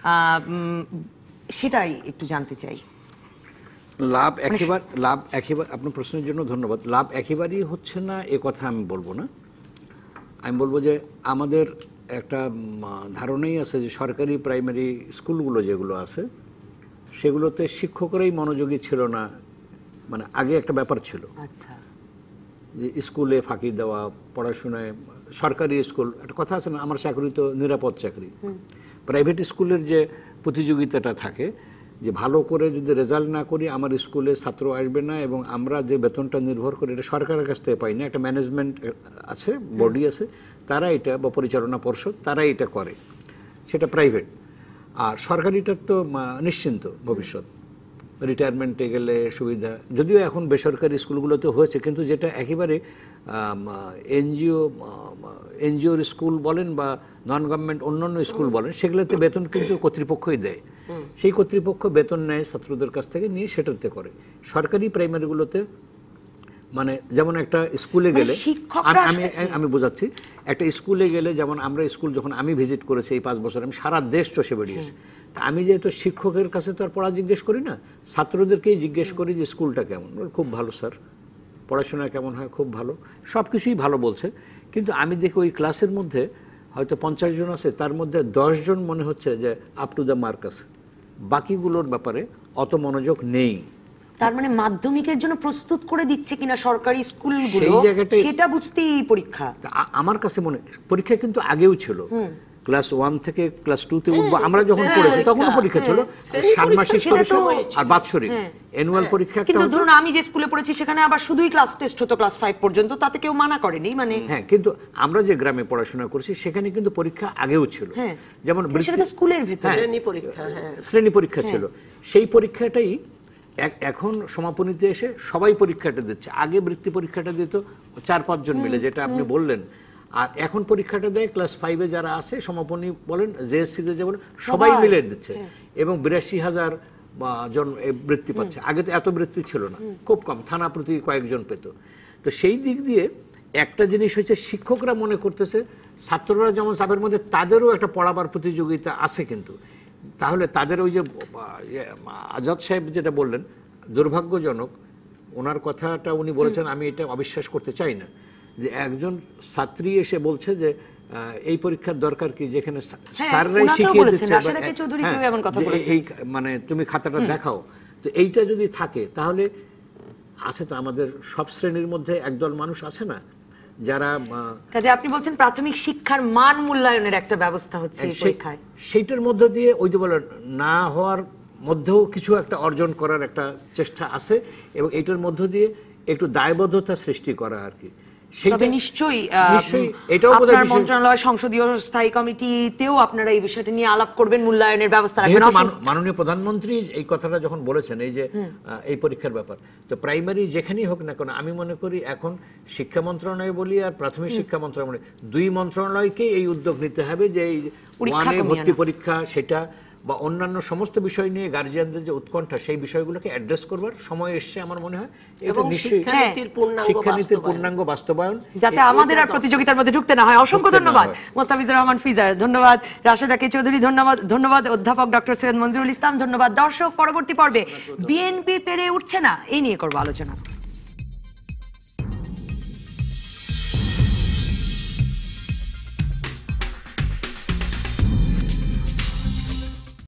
সেটাই একটু জানতে চাই। লাভ একেবারে লাভ একেবারে আপনার প্রশ্নের জন্য ধন্যবাদ। লাভ একেবারেই হচ্ছে না এ কথা আমি বলবো না। আমি বলবো যে আমাদের একটা ধারণাই আছে যে সরকারি প্রাইমারি স্কুলগুলো যেগুলো আছে সেগুলোতে শিক্ষকরাই মনোযোগী ছিল না, মানে আগে একটা ব্যাপার ছিল আচ্ছা, যে স্কুলে ফাঁকি দেওয়া, পড়াশোনায়, সরকারি স্কুল একটা কথা আছে না, আমার চাকরি তো নিরাপদ চাকরি। প্রাইভেট স্কুলের যে প্রতিযোগিতাটা থাকে যে ভালো করে যদি রেজাল্ট না করি আমার স্কুলে ছাত্র আসবে না, এবং আমরা যে বেতনটা নির্ভর করে এটা সরকারের কাছ থেকে পাই না, একটা ম্যানেজমেন্ট আছে, বডি আছে, তারা এটা বা পরিচালনা পর্ষদ তারা এটা করে, সেটা প্রাইভেট। আর সরকারিটার তো নিশ্চিন্ত ভবিষ্যৎ, রিটায়ারমেন্টে গেলে সুবিধা, যদিও এখন বেসরকারি স্কুলগুলোতে হয়েছে, কিন্তু যেটা একেবারে এনজিও এনজিওর স্কুল বলেন বা নন গভর্নমেন্ট অন্যান্য স্কুল বলেন, সেগুলোতে বেতন কিন্তু কর্তৃপক্ষই দেয়, সেই কর্তৃপক্ষ বেতন নেয় ছাত্রদের কাছ থেকে, নিয়ে সেটাতে করে। সরকারি প্রাইমারিগুলোতে মানে যেমন একটা স্কুলে গেলে আমি আমি বোঝাচ্ছি, একটা স্কুলে গেলে যেমন আমরা স্কুল যখন আমি ভিজিট করেছি এই পাঁচ বছর, আমি সারা দেশ চষে বেরিয়েছি, তা আমি যেহেতু শিক্ষকের কাছে তো আর পড়া জিজ্ঞেস করি না, ছাত্রদেরকেই জিজ্ঞেস করি যে স্কুলটা কেমন, খুব ভালো স্যার, পড়াশোনা কেমন হয়, খুব ভালো, সব কিছুই ভালো বলছে। কিন্তু আমি দেখি ওই ক্লাসের মধ্যে হয়তো পঞ্চাশ জন আছে, তার মধ্যে দশ জন মনে হচ্ছে যে আপ টু দ্য মার্ক আছে, বাকিগুলোর ব্যাপারে অত মনোযোগ নেই। তার মানে মাধ্যমিকের জন্য প্রস্তুত করে দিচ্ছে কিনা সরকারি স্কুলগুলো সেটা বুঝতেই পরীক্ষা। আমার কাছে মনে, পরীক্ষা কিন্তু আগেও ছিল, ক্লাস ওয়ান থেকে ক্লাস টু তে উঠবো আমরা যখন পড়েছি তখনও পরীক্ষা ছিল, ষান্মাসিক পরীক্ষা আর বাৎসরিক অ্যানুয়াল পরীক্ষা। কিন্তু ধরুন আমি যে স্কুলে পড়েছি সেখানে আবার শুধুই ক্লাস টেস্ট হতো ক্লাস ফাইভ পর্যন্ত, তাতে কেউ মানা করেনি, মানে হ্যাঁ, কিন্তু আমরা যে গ্রামে পড়াশোনা করছি সেখানে কিন্তু পরীক্ষা আগেও ছিল, যেমন স্কুলের ভিতরে শ্রেণী পরীক্ষা, শ্রেণী পরীক্ষা ছিল, সেই পরীক্ষাটাই এখন সমাপনীতে এসে সবাই পরীক্ষাটা দিচ্ছে। আগে বৃত্তি পরীক্ষাটা দিত চার পাঁচজন মিলে, যেটা আপনি বললেন, আর এখন পরীক্ষাটা দেয় ক্লাস ফাইভে যারা আছে, সমাপনী বলেন, জেএসসিতে যে বলেন, সবাই মিলে দিচ্ছে, এবং বিরাশি হাজার জন বৃত্তি পাচ্ছে। আগে তো এত বৃত্তি ছিল না, খুব কম, থানা প্রতি কয়েকজন পেত। তো সেই দিক দিয়ে একটা জিনিস হচ্ছে, শিক্ষকরা মনে করতেছে ছাত্ররা যেমন চাপের মধ্যে, তাদেরও একটা পড়াবার প্রতিযোগিতা আছে, কিন্তু তাহলে তাদের ওই যে আজাদ সাহেব যেটা বললেন, দুর্ভাগ্যজনক, ওনার কথাটা উনি বলেছেন, আমি এটা অবিশ্বাস করতে চাই না, যে একজন ছাত্রী এসে বলছে যে এই পরীক্ষার দরকার কি, যেখানে স্যাররাই শিখিয়ে দিচ্ছে, এই মানে তুমি খাতাটা দেখাও। তো এইটা যদি থাকে তাহলে আছে তো আমাদের সব শ্রেণীর মধ্যে একদল মানুষ আছে না যারা, কাজে আপনি বলছেন প্রাথমিক শিক্ষার মান মূল্যায়নের একটা ব্যবস্থা হচ্ছে এই পরীক্ষায়, সেইটার মধ্য দিয়ে ওই যে বলেন না হওয়ার মধ্যেও কিছু একটা অর্জন করার একটা চেষ্টা আছে, এবং এইটার মধ্য দিয়ে একটু দায়বদ্ধতা সৃষ্টি করা আর কি। তবে নিশ্চয়ই আপনার মন্ত্রণালয় সংসদীয় স্থায়ী কমিটিতেও আপনারা এই বিষয়টা নিয়ে আলাপ করবেন, মূল্যায়নের ব্যবস্থা রাখবেন। মাননীয় প্রধানমন্ত্রী এই কথাটা যখন বলেছেন, এই যে এই পরীক্ষার ব্যাপার, তো প্রাইমারি যেখানেই হোক না কেন, আমি মনে করি এখন শিক্ষা মন্ত্রণালয় বলি আর প্রাথমিক শিক্ষা মন্ত্রণালয়, দুই মন্ত্রণালয়কেই এই উদ্যোগ নিতে হবে যে এই ওয়ানে ভর্তি পরীক্ষা সেটা বা অন্যান্য সমস্ত বিষয় নিয়ে গার্জিয়ানদের যে উৎকণ্ঠা, সেই বিষয়গুলোকে অ্যাড্রেস করবার সময় এসছে আমার মনে হয়, এবং শিক্ষানীতির পূর্ণাঙ্গ বাস্তবায়ন, যাতে আমাদের আর প্রতিযোগিতার মধ্যে ঢুকতে না হয়। অসংখ্য ধন্যবাদ মোস্তাফিজুর রহমান ফিজার, ধন্যবাদ রাশেদা কে চৌধুরী, ধন্যবাদ ধন্যবাদ অধ্যাপক ডক্টর সৈয়দ মঞ্জুরুল ইসলাম, ধন্যবাদ। দর্শক, পরবর্তী পর্বে বিএনপি পেরে উঠছে না এই নিয়ে করবো আলোচনা।